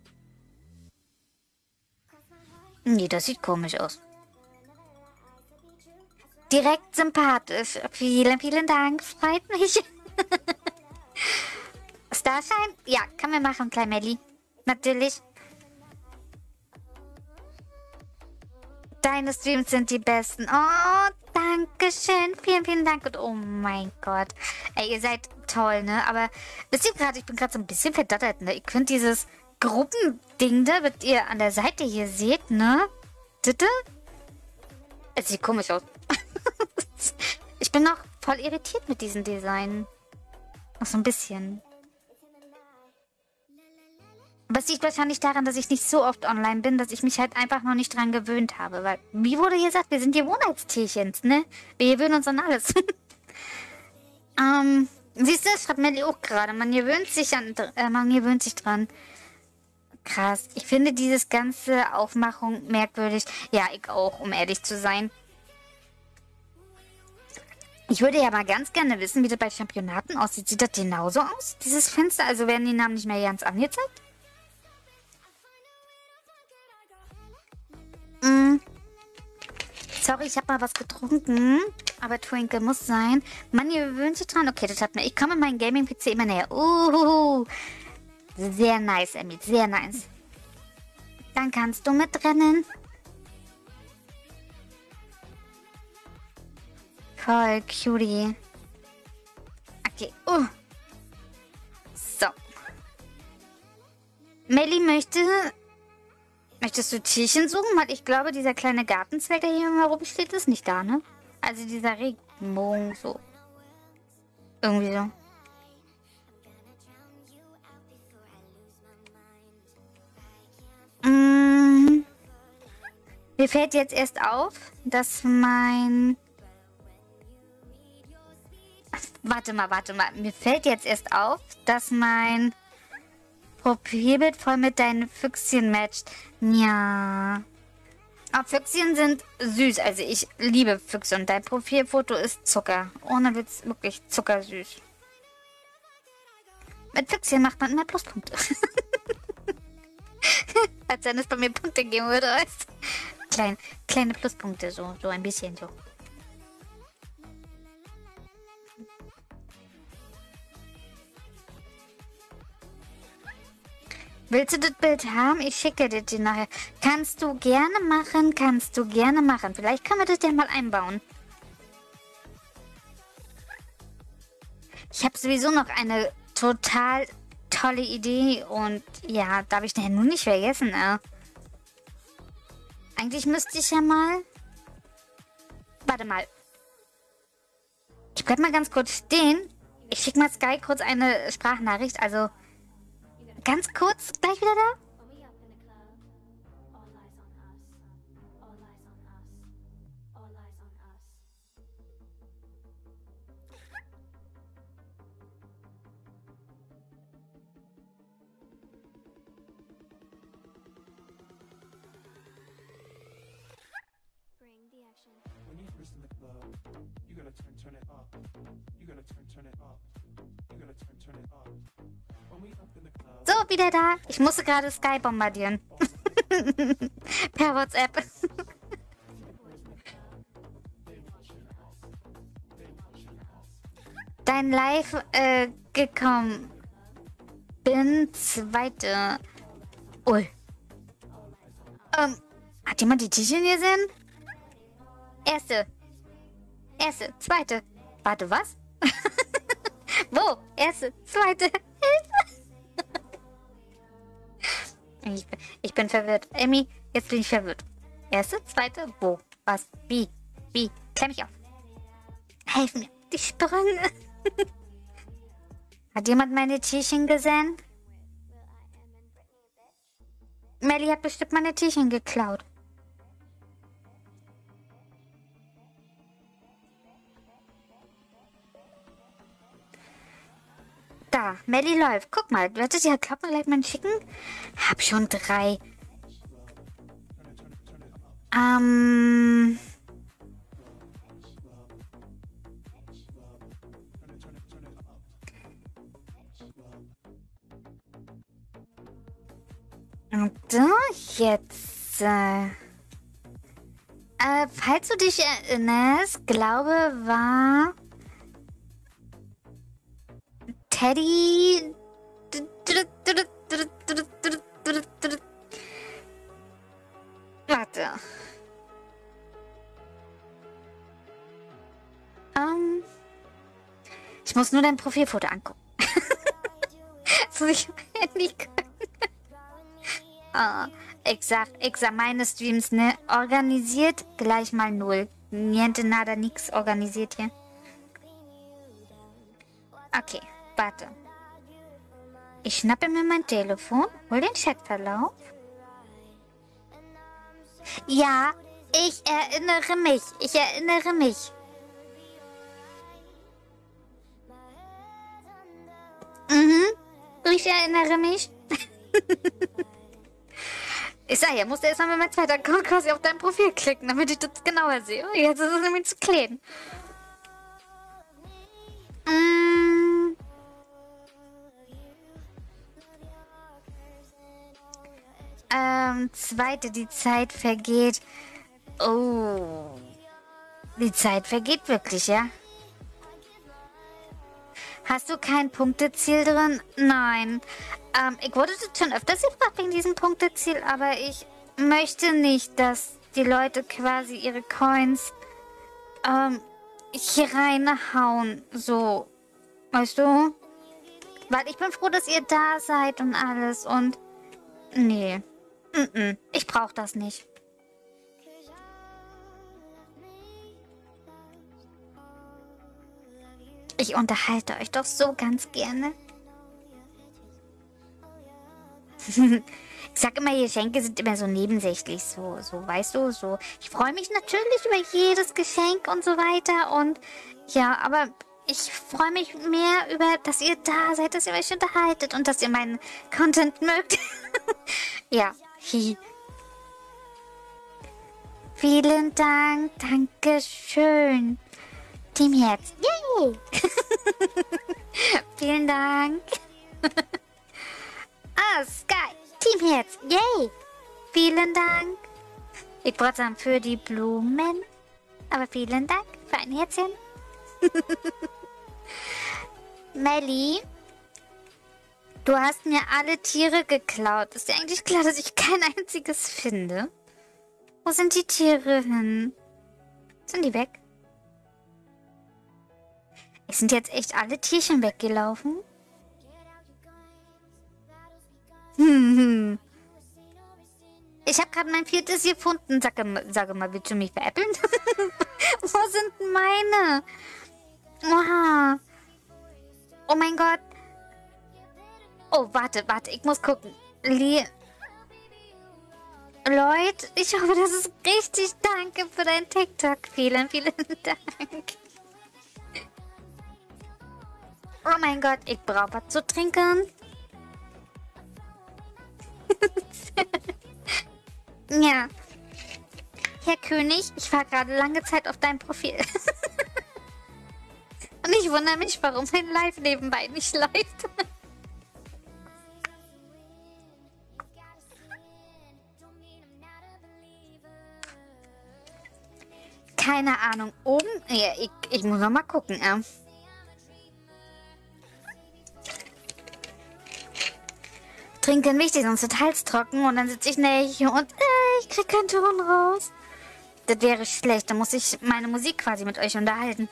Nee, das sieht komisch aus. Direkt sympathisch. Vielen, vielen Dank. Freut mich. Starschein? Ja, können wir machen, Klein Melli. Natürlich. Deine Streams sind die besten. Oh, danke schön. Vielen, vielen Dank. Und oh mein Gott. Ey, ihr seid toll, ne? Aber wisst ihr gerade, ich bin gerade so ein bisschen verdattert, ne? Ihr könnt dieses Gruppending da, was ihr an der Seite hier seht, ne? Bitte? Es sieht komisch aus. Ich bin noch voll irritiert mit diesem Design. Noch so ein bisschen. Aber es liegt wahrscheinlich daran, dass ich nicht so oft online bin, dass ich mich halt einfach noch nicht dran gewöhnt habe. Weil, wie wurde hier gesagt, wir sind Gewohnheitstierchens, ne? Wir gewöhnen uns an alles. ähm, siehst du, das schreibt Melly auch gerade. Man gewöhnt sich an, äh, man gewöhnt sich dran. Krass. Ich finde dieses ganze Aufmachung merkwürdig. Ja, ich auch, um ehrlich zu sein. Ich würde ja mal ganz gerne wissen, wie das bei Championaten aussieht. Sieht das genauso aus, dieses Fenster? Also werden die Namen nicht mehr ganz angezeigt? Mm. Sorry, ich habe mal was getrunken. Aber Twinkle muss sein. Man, ihr gewöhnt sich dran. Okay, das hat mir. Ich komme meinen Gaming-P C immer näher. Uh, sehr nice, Emmy. Sehr nice. Dann kannst du mitrennen. Voll cutie. Okay. Uh. So. Melly möchte... Möchtest du Tierchen suchen? Weil ich glaube, dieser kleine Gartenzweig, der hier immer rumsteht, ist nicht da, ne? Also dieser Regenbogen, so. Irgendwie so. Mm. Mir fällt jetzt erst auf, dass mein... Warte mal, warte mal. Mir fällt jetzt erst auf, dass mein Profilbild voll mit deinen Füchschen matcht. Ja. Aber Füchschen sind süß. Also ich liebe Füchse und dein Profilfoto ist Zucker. Ohne Witz, wirklich zuckersüß. Mit Füchschen macht man immer Pluspunkte. Als wenn es bei mir Punkte geben würde, weißt du? Klein, kleine Pluspunkte, so, so ein bisschen so. Willst du das Bild haben? Ich schicke dir die nachher. Kannst du gerne machen, kannst du gerne machen. Vielleicht können wir das ja mal einbauen. Ich habe sowieso noch eine total tolle Idee und ja, darf ich nachher nur nicht vergessen. Äh. Eigentlich müsste ich ja mal... Warte mal. Ich bleib mal ganz kurz stehen. Ich schicke mal Sky kurz eine Sprachnachricht, also... Ganz kurz, gleich wieder da? So, wieder da. Ich musste gerade Sky bombardieren. Per WhatsApp. Dein Live äh, gekommen. Bin zweite. Ui. Ähm, hat jemand die Tierchen gesehen? Erste. Erste, zweite. Warte, was? Wo? Erste, zweite. Hilfe. Ich bin, ich bin verwirrt. Emmy, jetzt bin ich verwirrt. Erste, zweite, wo? Was? Wie? Wie? Klär mich auf. Helf mir. Die Sprünge. Hat jemand meine Tierchen gesehen? Melly hat bestimmt meine Tierchen geklaut. Da, Melly läuft. Guck mal, du hattest ja Klappen gleich mal schicken. Hab schon drei. Ähm. Und da jetzt. Äh, äh, falls du dich erinnerst, glaube war Teddy Warte. Ähm, ich muss nur dein Profilfoto angucken. Soll ich mein Handy gucken? Ah, ich sag, ich sag meine Streams, ne? Organisiert gleich mal null. Niente, nada, nix organisiert hier. Okay, warte. Ich schnappe mir mein Telefon, hol den Chatverlauf. Ja, ich erinnere mich. Ich erinnere mich. Mhm, ich erinnere mich. Ich sag ja, musste erstmal mit meinem zweiten Account quasi auf dein Profil klicken, damit ich das genauer sehe. Jetzt ist es nämlich zu klein. Mm. Ähm, zweite, die Zeit vergeht. Oh. Die Zeit vergeht wirklich, ja? Hast du kein Punkteziel drin? Nein. Ähm, ich wurde das schon öfters gefragt wegen diesem Punkteziel, aber ich möchte nicht, dass die Leute quasi ihre Coins ähm, hier reinhauen. So. Weißt du? Weil ich bin froh, dass ihr da seid und alles und... Nee. Mm-mm. Ich brauch das nicht. Ich unterhalte euch doch so ganz gerne. Ich sag immer, Geschenke sind immer so nebensächlich, so, so, weißt du, so. Ich freue mich natürlich über jedes Geschenk und so weiter und ja, aber ich freue mich mehr über, dass ihr da seid, dass ihr euch unterhaltet und dass ihr meinen Content mögt. Ja, hi. Vielen Dank, Dankeschön. Teamherz, yay! Vielen Dank. Ah, Sky, Teamherz, yay! Vielen Dank. Ich brauche für die Blumen. Aber vielen Dank für ein Herzchen. Melli, du hast mir alle Tiere geklaut. Ist dir eigentlich klar, dass ich kein einziges finde? Wo sind die Tiere hin? Sind die weg? Es sind jetzt echt alle Tierchen weggelaufen? Hm, hm. Ich habe gerade mein viertes gefunden. Sag mal, sag mal, willst du mich veräppeln? Wo sind meine? Oha. Oh mein Gott. Oh, warte, warte, ich muss gucken. Le Leute, ich hoffe, das ist richtig. Danke für dein TikTok. Vielen, vielen Dank. Oh mein Gott, ich brauche was zu trinken. Ja. Herr König, ich war gerade lange Zeit auf deinem Profil. Und ich wundere mich, warum mein Live nebenbei nicht läuft. Keine Ahnung. Oben? Ja, ich, ich muss noch mal gucken. Ja. Trinken wichtig, sonst wird Hals trocken und dann sitze ich nicht und äh, ich krieg keinen Ton raus. Das wäre schlecht, da muss ich meine Musik quasi mit euch unterhalten.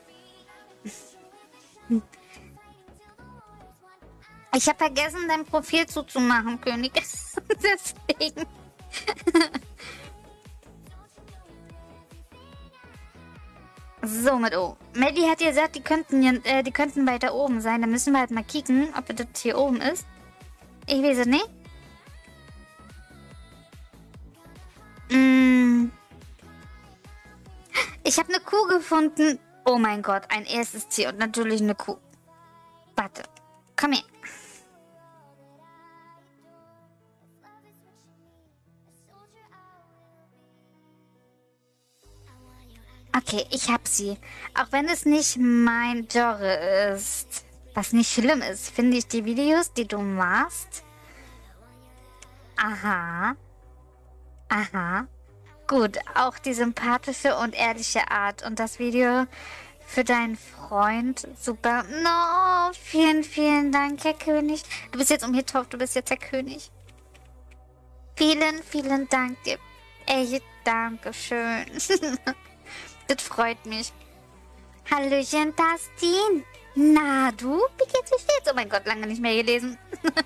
Ich habe vergessen, dein Profil zuzumachen, König. Deswegen. So, mit O. Melly hat ja gesagt, die könnten, äh, die könnten weiter oben sein. Da müssen wir halt mal kicken, ob das hier oben ist. Ich weiß es nicht. Mm. Ich habe eine Kuh gefunden. Oh mein Gott, ein erstes Tier und natürlich eine Kuh. Warte, komm her. Okay, ich hab sie. Auch wenn es nicht mein Genre ist. Was nicht schlimm ist, finde ich die Videos, die du machst. Aha. Aha. Gut, auch die sympathische und ehrliche Art. Und das Video Für deinen Freund. Super. No, vielen, vielen Dank, Herr König. Du bist jetzt um hier drauf, du bist jetzt der König. Vielen, vielen Dank dir. Echt, Dankeschön. Das freut mich. Hallöchen, Dustin. Na, du? Wie geht's dir jetzt? Oh mein Gott, lange nicht mehr gelesen.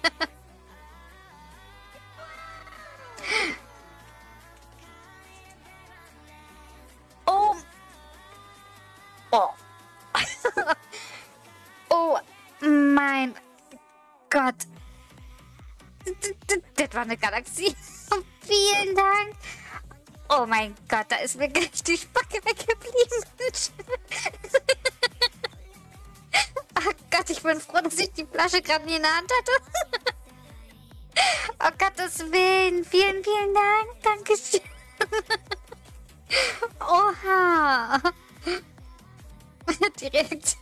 Oh. Oh. Oh mein Gott. Das war eine Galaxie. Vielen Dank. Oh mein Gott, da ist mir gleich die Spacke weggeblieben. Oh Gott, ich bin froh, dass ich die Flasche gerade nie in der Hand hatte. Oh Gottes Willen. Vielen, vielen Dank. Dankeschön. Oha. Die Reaktion.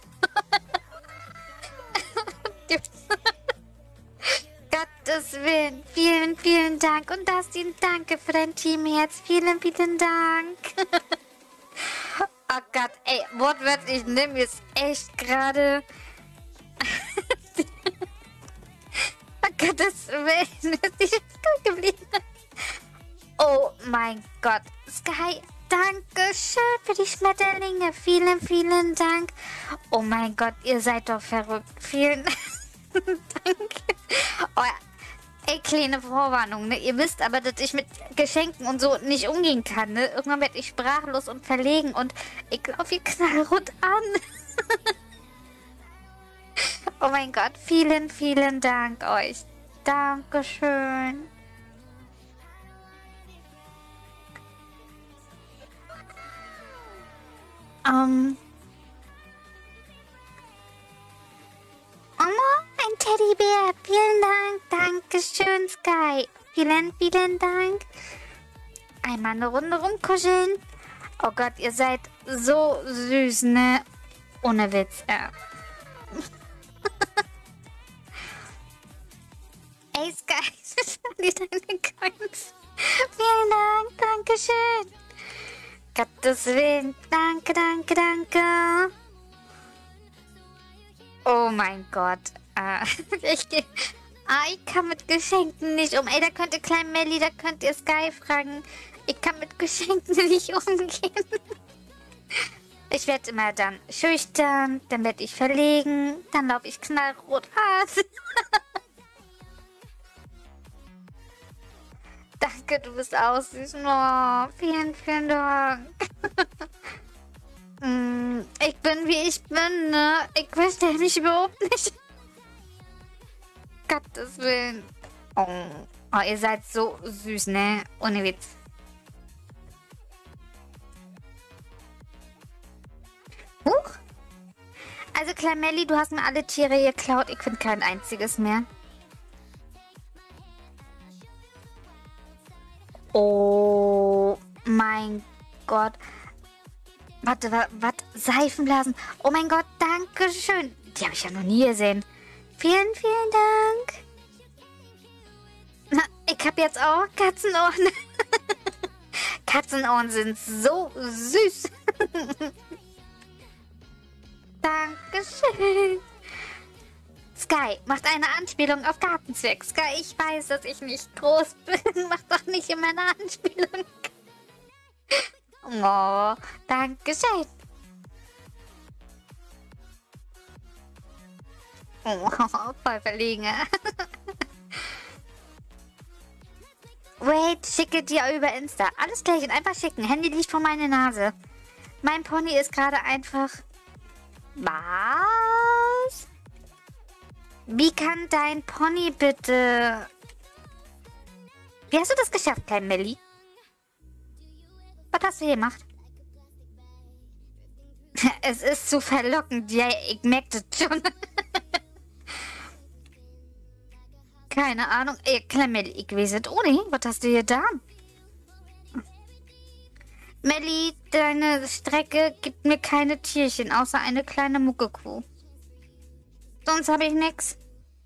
Gottes Willen. Vielen, vielen Dank. Und Dustin, danke für dein Team jetzt. Vielen, vielen Dank. Oh Gott, ey, wortwörtlich, nimm mir es echt gerade. Oh Gottes Willen, ist die Sky geblieben. Oh mein Gott. Sky, danke schön für die Schmetterlinge. Vielen, vielen Dank. Oh mein Gott, ihr seid doch verrückt. Vielen Dank. Oh, ey, kleine Vorwarnung, ne? Ihr wisst aber, dass ich mit Geschenken und so nicht umgehen kann, ne? Irgendwann werde ich sprachlos und verlegen und ich glaube, ihr knallrot an. Oh mein Gott, vielen, vielen Dank euch. Dankeschön. Ähm. Oh, ein Teddybär. Vielen Dank. Dankeschön, Sky. Vielen, vielen Dank. Einmal eine Runde rumkuscheln. Oh Gott, ihr seid so süß, ne? Ohne Witz, ja. Ey, Sky, das waren die deine Coins. Vielen Dank, Dankeschön. Gottes Willen, danke, danke, danke. Oh mein Gott. Ah, ich, ah, ich kann mit Geschenken nicht um. Ey, da könnt ihr kleinen Melli, da könnt ihr Sky fragen. Ich kann mit Geschenken nicht umgehen. Ich werde immer dann schüchtern, dann werde ich verlegen, dann laufe ich knallrot an. Danke, du bist auch süß. Oh, vielen, vielen Dank. mm, ich bin, wie ich bin, ne? Ich verstehe mich überhaupt nicht. Gottes Willen. Oh. Oh, ihr seid so süß, ne? Ohne Witz. Huch. Also, Clamelli, du hast mir alle Tiere geklaut. Ich finde kein einziges mehr. Oh mein Gott. Warte, was? Seifenblasen. Oh mein Gott, danke schön. Die habe ich ja noch nie gesehen. Vielen, vielen Dank. Na, ich habe jetzt auch Katzenohren. Katzenohren sind so süß. Dankeschön. Sky macht eine Anspielung auf Gartenzwerg. Sky, ich weiß, dass ich nicht groß bin. Mach doch nicht immer eine Anspielung. Oh, danke schön. Oh, voll verlegen. Wait, schicke dir über Insta. Alles gleich und einfach schicken. Handy liegt vor meine Nase. Mein Pony ist gerade einfach... Was? Wie kann dein Pony bitte... Wie hast du das geschafft, klein Melli? Was hast du gemacht? Es ist zu verlockend. Ja, ich merke das schon. Keine Ahnung. Ey, klein Melli, ich weiß es auch nicht. Was hast du hier da? Melli, deine Strecke gibt mir keine Tierchen, außer eine kleine Muckekuh. Sonst habe ich nichts.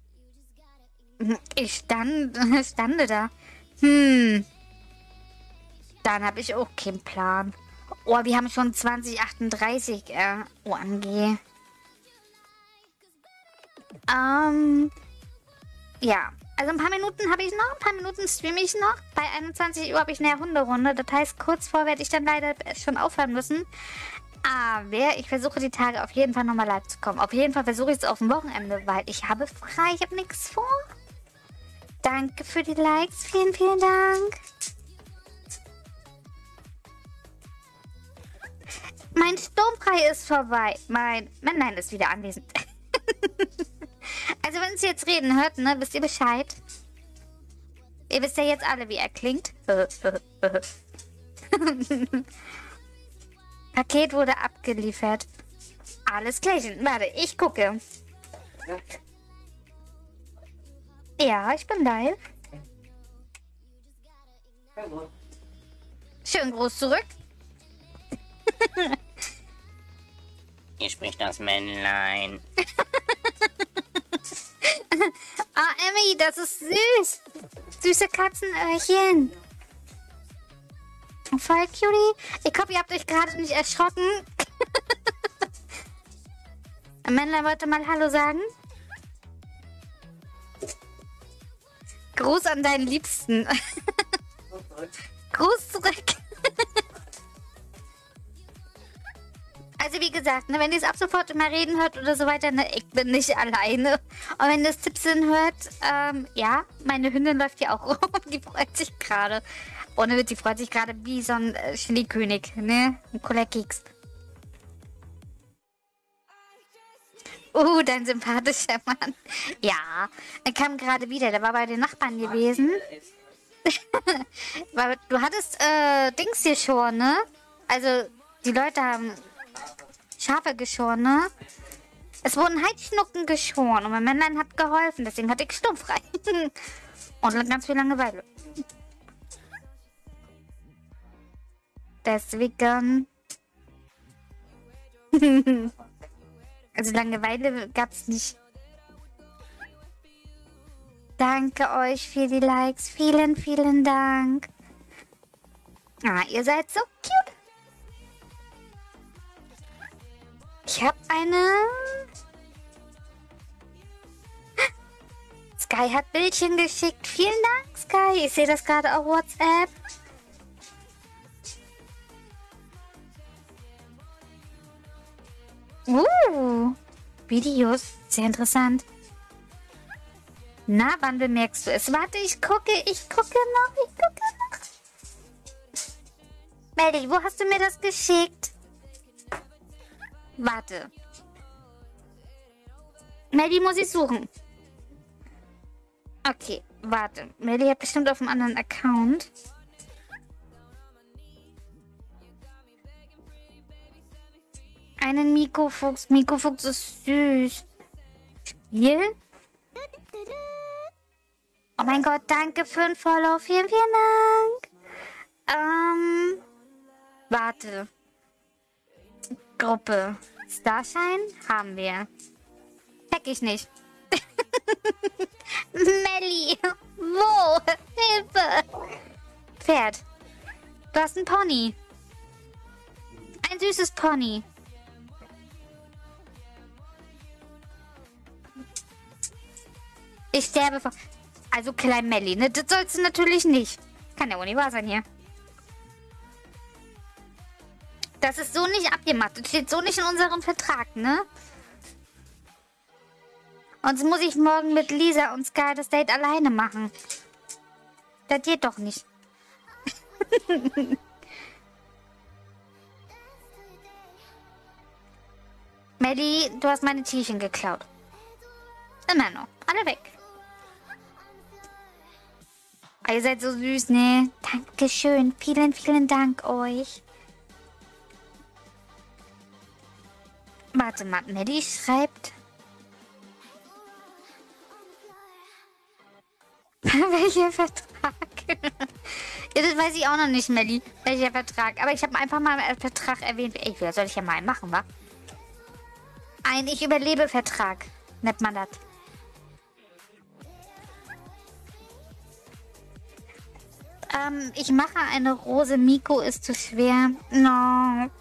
Ich stand, stande da. Hm. Dann habe ich auch keinen Plan. Oh, wir haben schon zwanzig achtunddreißig. Äh, O M G. Ähm, ja. Also ein paar Minuten habe ich noch. Ein paar Minuten streame ich noch. Bei einundzwanzig Uhr habe ich eine Hunderunde. Das heißt, kurz vor werde ich dann leider schon aufhören müssen. Aber ich versuche die Tage auf jeden Fall nochmal live zu kommen. Auf jeden Fall versuche ich es auf dem Wochenende, weil ich habe frei. Ich habe nichts vor. Danke für die Likes. Vielen, vielen Dank. Mein Sturmfrei ist vorbei. Mein Männlein ist wieder anwesend. Also wenn es jetzt reden hört, ne, wisst ihr Bescheid? Ihr wisst ja jetzt alle, wie er klingt. Paket wurde abgeliefert. Alles klar. Warte, ich gucke. Ja, ich bin live. Schön groß zurück. Hier spricht das Männlein. Ah, Emmy, das ist süß. Süße Katzenöhrchen. Voll cutie. Ich hoffe, ihr habt euch gerade nicht erschrocken. Männlein wollte mal Hallo sagen. Gruß an deinen Liebsten. Gruß zurück. Also wie gesagt, ne, wenn ihr es ab sofort immer reden hört oder so weiter, ne, ich bin nicht alleine. Und wenn ihr das Tippsen hört, ähm, ja, meine Hündin läuft hier auch rum. Die freut sich gerade. Ohne Witz, die freut sich gerade wie so ein äh, Chili-König, ne? Ein Keks. Uh, dein sympathischer Mann. Ja, er kam gerade wieder. Der war bei den Nachbarn gewesen. Weil du hattest, äh, Dings hier schon, ne? Also, die Leute haben Schafe geschoren, ne? Es wurden Heidschnucken geschoren und mein Männlein hat geholfen, deswegen hatte ich sturmfrei. Und ganz viel Langeweile. Deswegen. Also Langeweile gab's nicht. Danke euch für die Likes. Vielen, vielen Dank. Ah, ihr seid so cute. Ich habe eine... Sky hat Bildchen geschickt. Vielen Dank, Sky. Ich sehe das gerade auf WhatsApp. Uh, Videos. Sehr interessant. Na, wann bemerkst du es? Warte, ich gucke, ich gucke noch, ich gucke noch. Melly, wo hast du mir das geschickt? Warte. Melly muss ich suchen. Okay, warte. Melly hat bestimmt auf einem anderen Account. Einen Mikofuchs. Mikofuchs ist süß. Spiel? Oh mein Gott, danke für ein Follow. Vielen, vielen Dank. Ähm, warte. Gruppe. Starshine haben wir. Check ich nicht. Melli. Wo? Hilfe. Pferd. Du hast ein Pony. Ein süßes Pony. Ich sterbe vor... Also klein Melli, ne? Das sollst du natürlich nicht. Kann ja wohl nicht wahr sein hier. Das ist so nicht abgemacht. Das steht so nicht in unserem Vertrag, ne? Und so muss ich morgen mit Lisa und Sky das Date alleine machen. Das geht doch nicht. Melli, du hast meine Tierchen geklaut. Immer noch. Alle weg. Oh, ihr seid so süß, ne? Dankeschön. Vielen, vielen Dank euch. Warte mal, Melli schreibt... Welcher Vertrag? Ja, das weiß ich auch noch nicht, Melli. Welcher Vertrag? Aber ich habe einfach mal einen Vertrag erwähnt. Ey, wer soll ich ja mal einen machen, wa? Ein Ich-Überlebe-Vertrag. Nennt man das. Ähm, ich mache eine Rose. Miko ist zu schwer. No.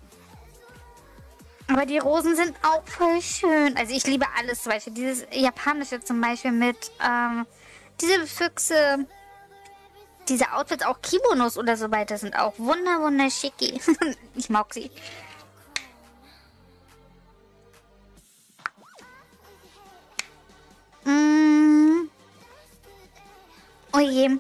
Aber die Rosen sind auch voll schön. Also ich liebe alles. Zum Beispiel dieses japanische zum Beispiel mit ähm, diese Füchse. Diese Outfits, auch Kimonos oder so weiter, sind auch wunder, wunderschicki. Ich mag sie. Mm. Oh je.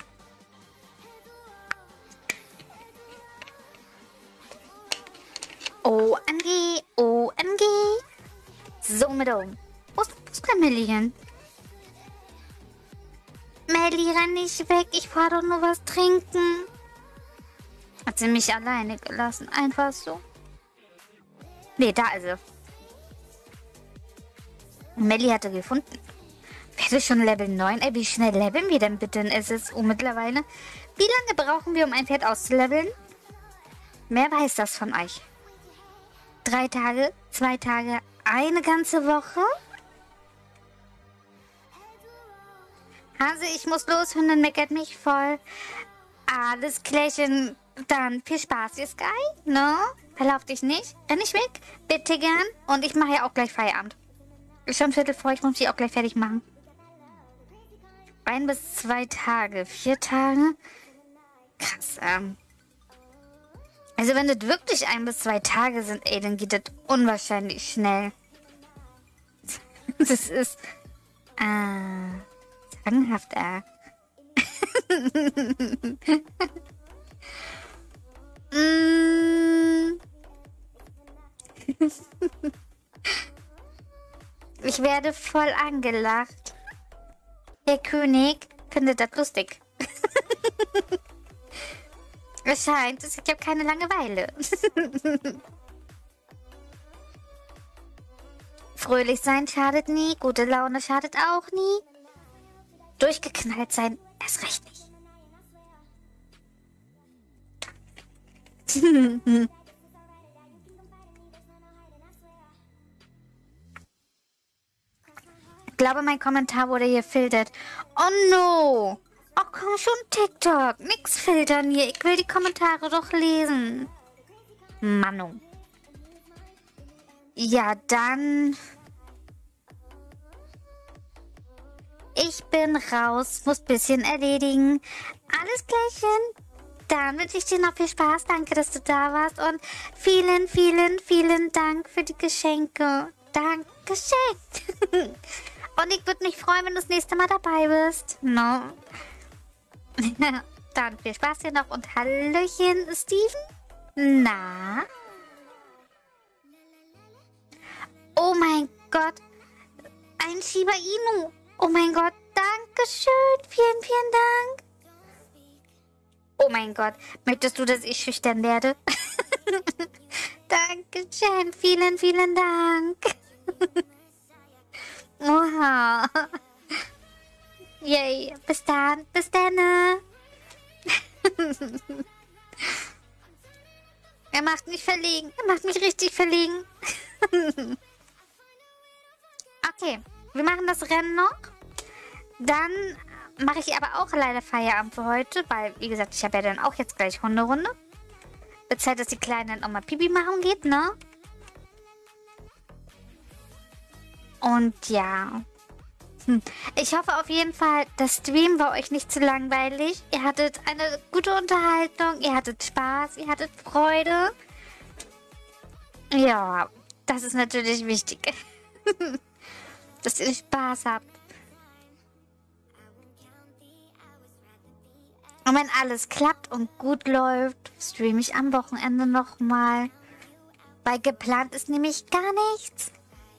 O M G, O M G. So mit oben. Wo ist, wo ist der Melli hin? Melli, renn nicht weg. Ich fahr doch nur was trinken. Hat sie mich alleine gelassen. Einfach so. Nee, da ist sie. Melli hatte gefunden. Werde schon Level neun? Ey, wie schnell leveln wir denn bitte in S S U mittlerweile? Wie lange brauchen wir, um ein Pferd auszuleveln? Wer weiß das von euch? Drei Tage? Zwei Tage? Eine ganze Woche? Hase, ich muss los, Hündin meckert mich voll. Alles klärchen. Dann viel Spaß, ihr Sky, ne? Verlauf dich nicht. Renn nicht weg. Bitte gern. Und ich mache ja auch gleich Feierabend. Ist schon Viertel vor, ich muss die auch gleich fertig machen. Ein bis zwei Tage. Vier Tage? Krass, ähm. Also wenn das wirklich ein bis zwei Tage sind, ey, dann geht das unwahrscheinlich schnell. Das ist, äh, sagenhaft, äh. mm. Ich werde voll angelacht. Der König findet das lustig. Es scheint, ich habe keine Langeweile. Fröhlich sein schadet nie, gute Laune schadet auch nie. Durchgeknallt sein, erst recht nicht. Ich glaube, mein Kommentar wurde hier filtert. Oh no! Oh komm schon, TikTok. Nix filtern hier. Ich will die Kommentare doch lesen. Manu. Ja, dann... Ich bin raus. Muss ein bisschen erledigen. Alles Klärchen. Dann wünsche ich dir noch viel Spaß. Danke, dass du da warst. Und vielen, vielen, vielen Dank für die Geschenke. Dankeschön. Und ich würde mich freuen, wenn du das nächste Mal dabei bist. No. Dann viel Spaß hier noch und Hallöchen, Steven. Na? Oh mein Gott. Ein Shiba Inu. Oh mein Gott. Dankeschön. Vielen, vielen Dank. Oh mein Gott. Möchtest du, dass ich schüchtern werde? Dankeschön. Vielen, vielen Dank. Oha. Yay. Bis dann. Bis dann. Er macht mich verlegen. Er macht mich richtig verlegen. Okay. Wir machen das Rennen noch. Dann mache ich aber auch leider Feierabend für heute. Weil, wie gesagt, ich habe ja dann auch jetzt gleich Hunderunde. Wird Zeit, dass die Kleine dann auch mal Pipi machen geht, ne? Und ja. Hm. Ich hoffe auf jeden Fall, das Stream war euch nicht zu langweilig. Ihr hattet eine gute Unterhaltung, ihr hattet Spaß, ihr hattet Freude. Ja, das ist natürlich wichtig. Dass ihr Spaß habt. Und wenn alles klappt und gut läuft, streame ich am Wochenende nochmal. Weil geplant ist nämlich gar nichts.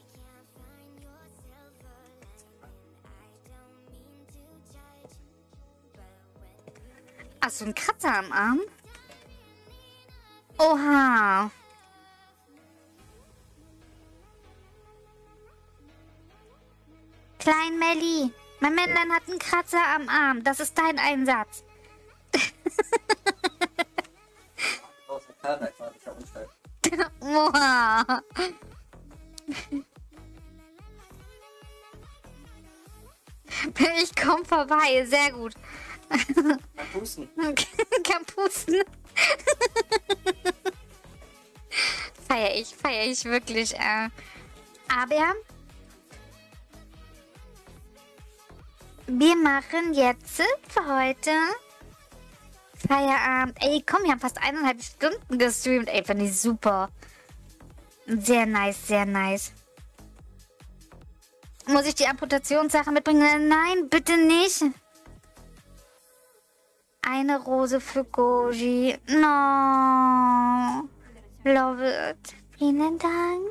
Ach, so ein Kratzer am Arm? Oha. Klein Melli, mein Männlein hat einen Kratzer am Arm. Das ist dein Einsatz. Oha. Ich komm vorbei, sehr gut. Kann pusten. Kann pusten. Feier ich, feier ich wirklich. Äh. Aber wir machen jetzt für heute Feierabend. Ey, komm, wir haben fast eineinhalb Stunden gestreamt. Ey, fand ich super. Sehr nice, sehr nice. Muss ich die Amputationssache mitbringen? Nein, bitte nicht. Eine Rose für Goji. No. Love it. Vielen Dank.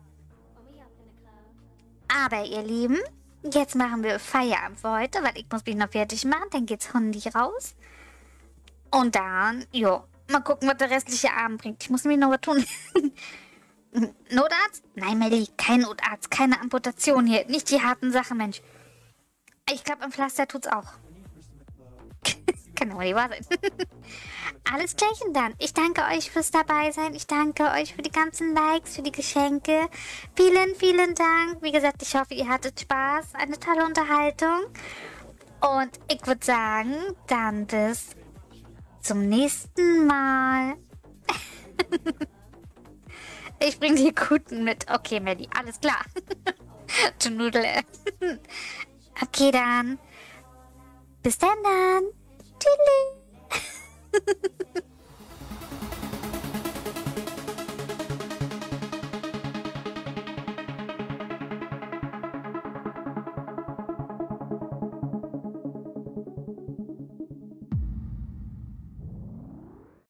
Aber ihr Lieben, jetzt machen wir Feierabend für heute, weil ich muss mich noch fertig machen. Dann geht's Hundi raus. Und dann, jo, mal gucken, was der restliche Abend bringt. Ich muss nämlich noch was tun. Notarzt? Nein, Melli, kein Notarzt, keine Amputation hier. Nicht die harten Sachen, Mensch. Ich glaube, am Pflaster tut's auch. Kann doch nicht wahr sein. Alles klärchen dann. Ich danke euch fürs Dabeisein. Ich danke euch für die ganzen Likes, für die Geschenke. Vielen, vielen Dank. Wie gesagt, ich hoffe, ihr hattet Spaß. Eine tolle Unterhaltung. Und ich würde sagen, dann bis zum nächsten Mal. Ich bringe die Guten mit. Okay, Melli, alles klar. Du Nudel. Okay, dann. Bis dann dann. Tschüss.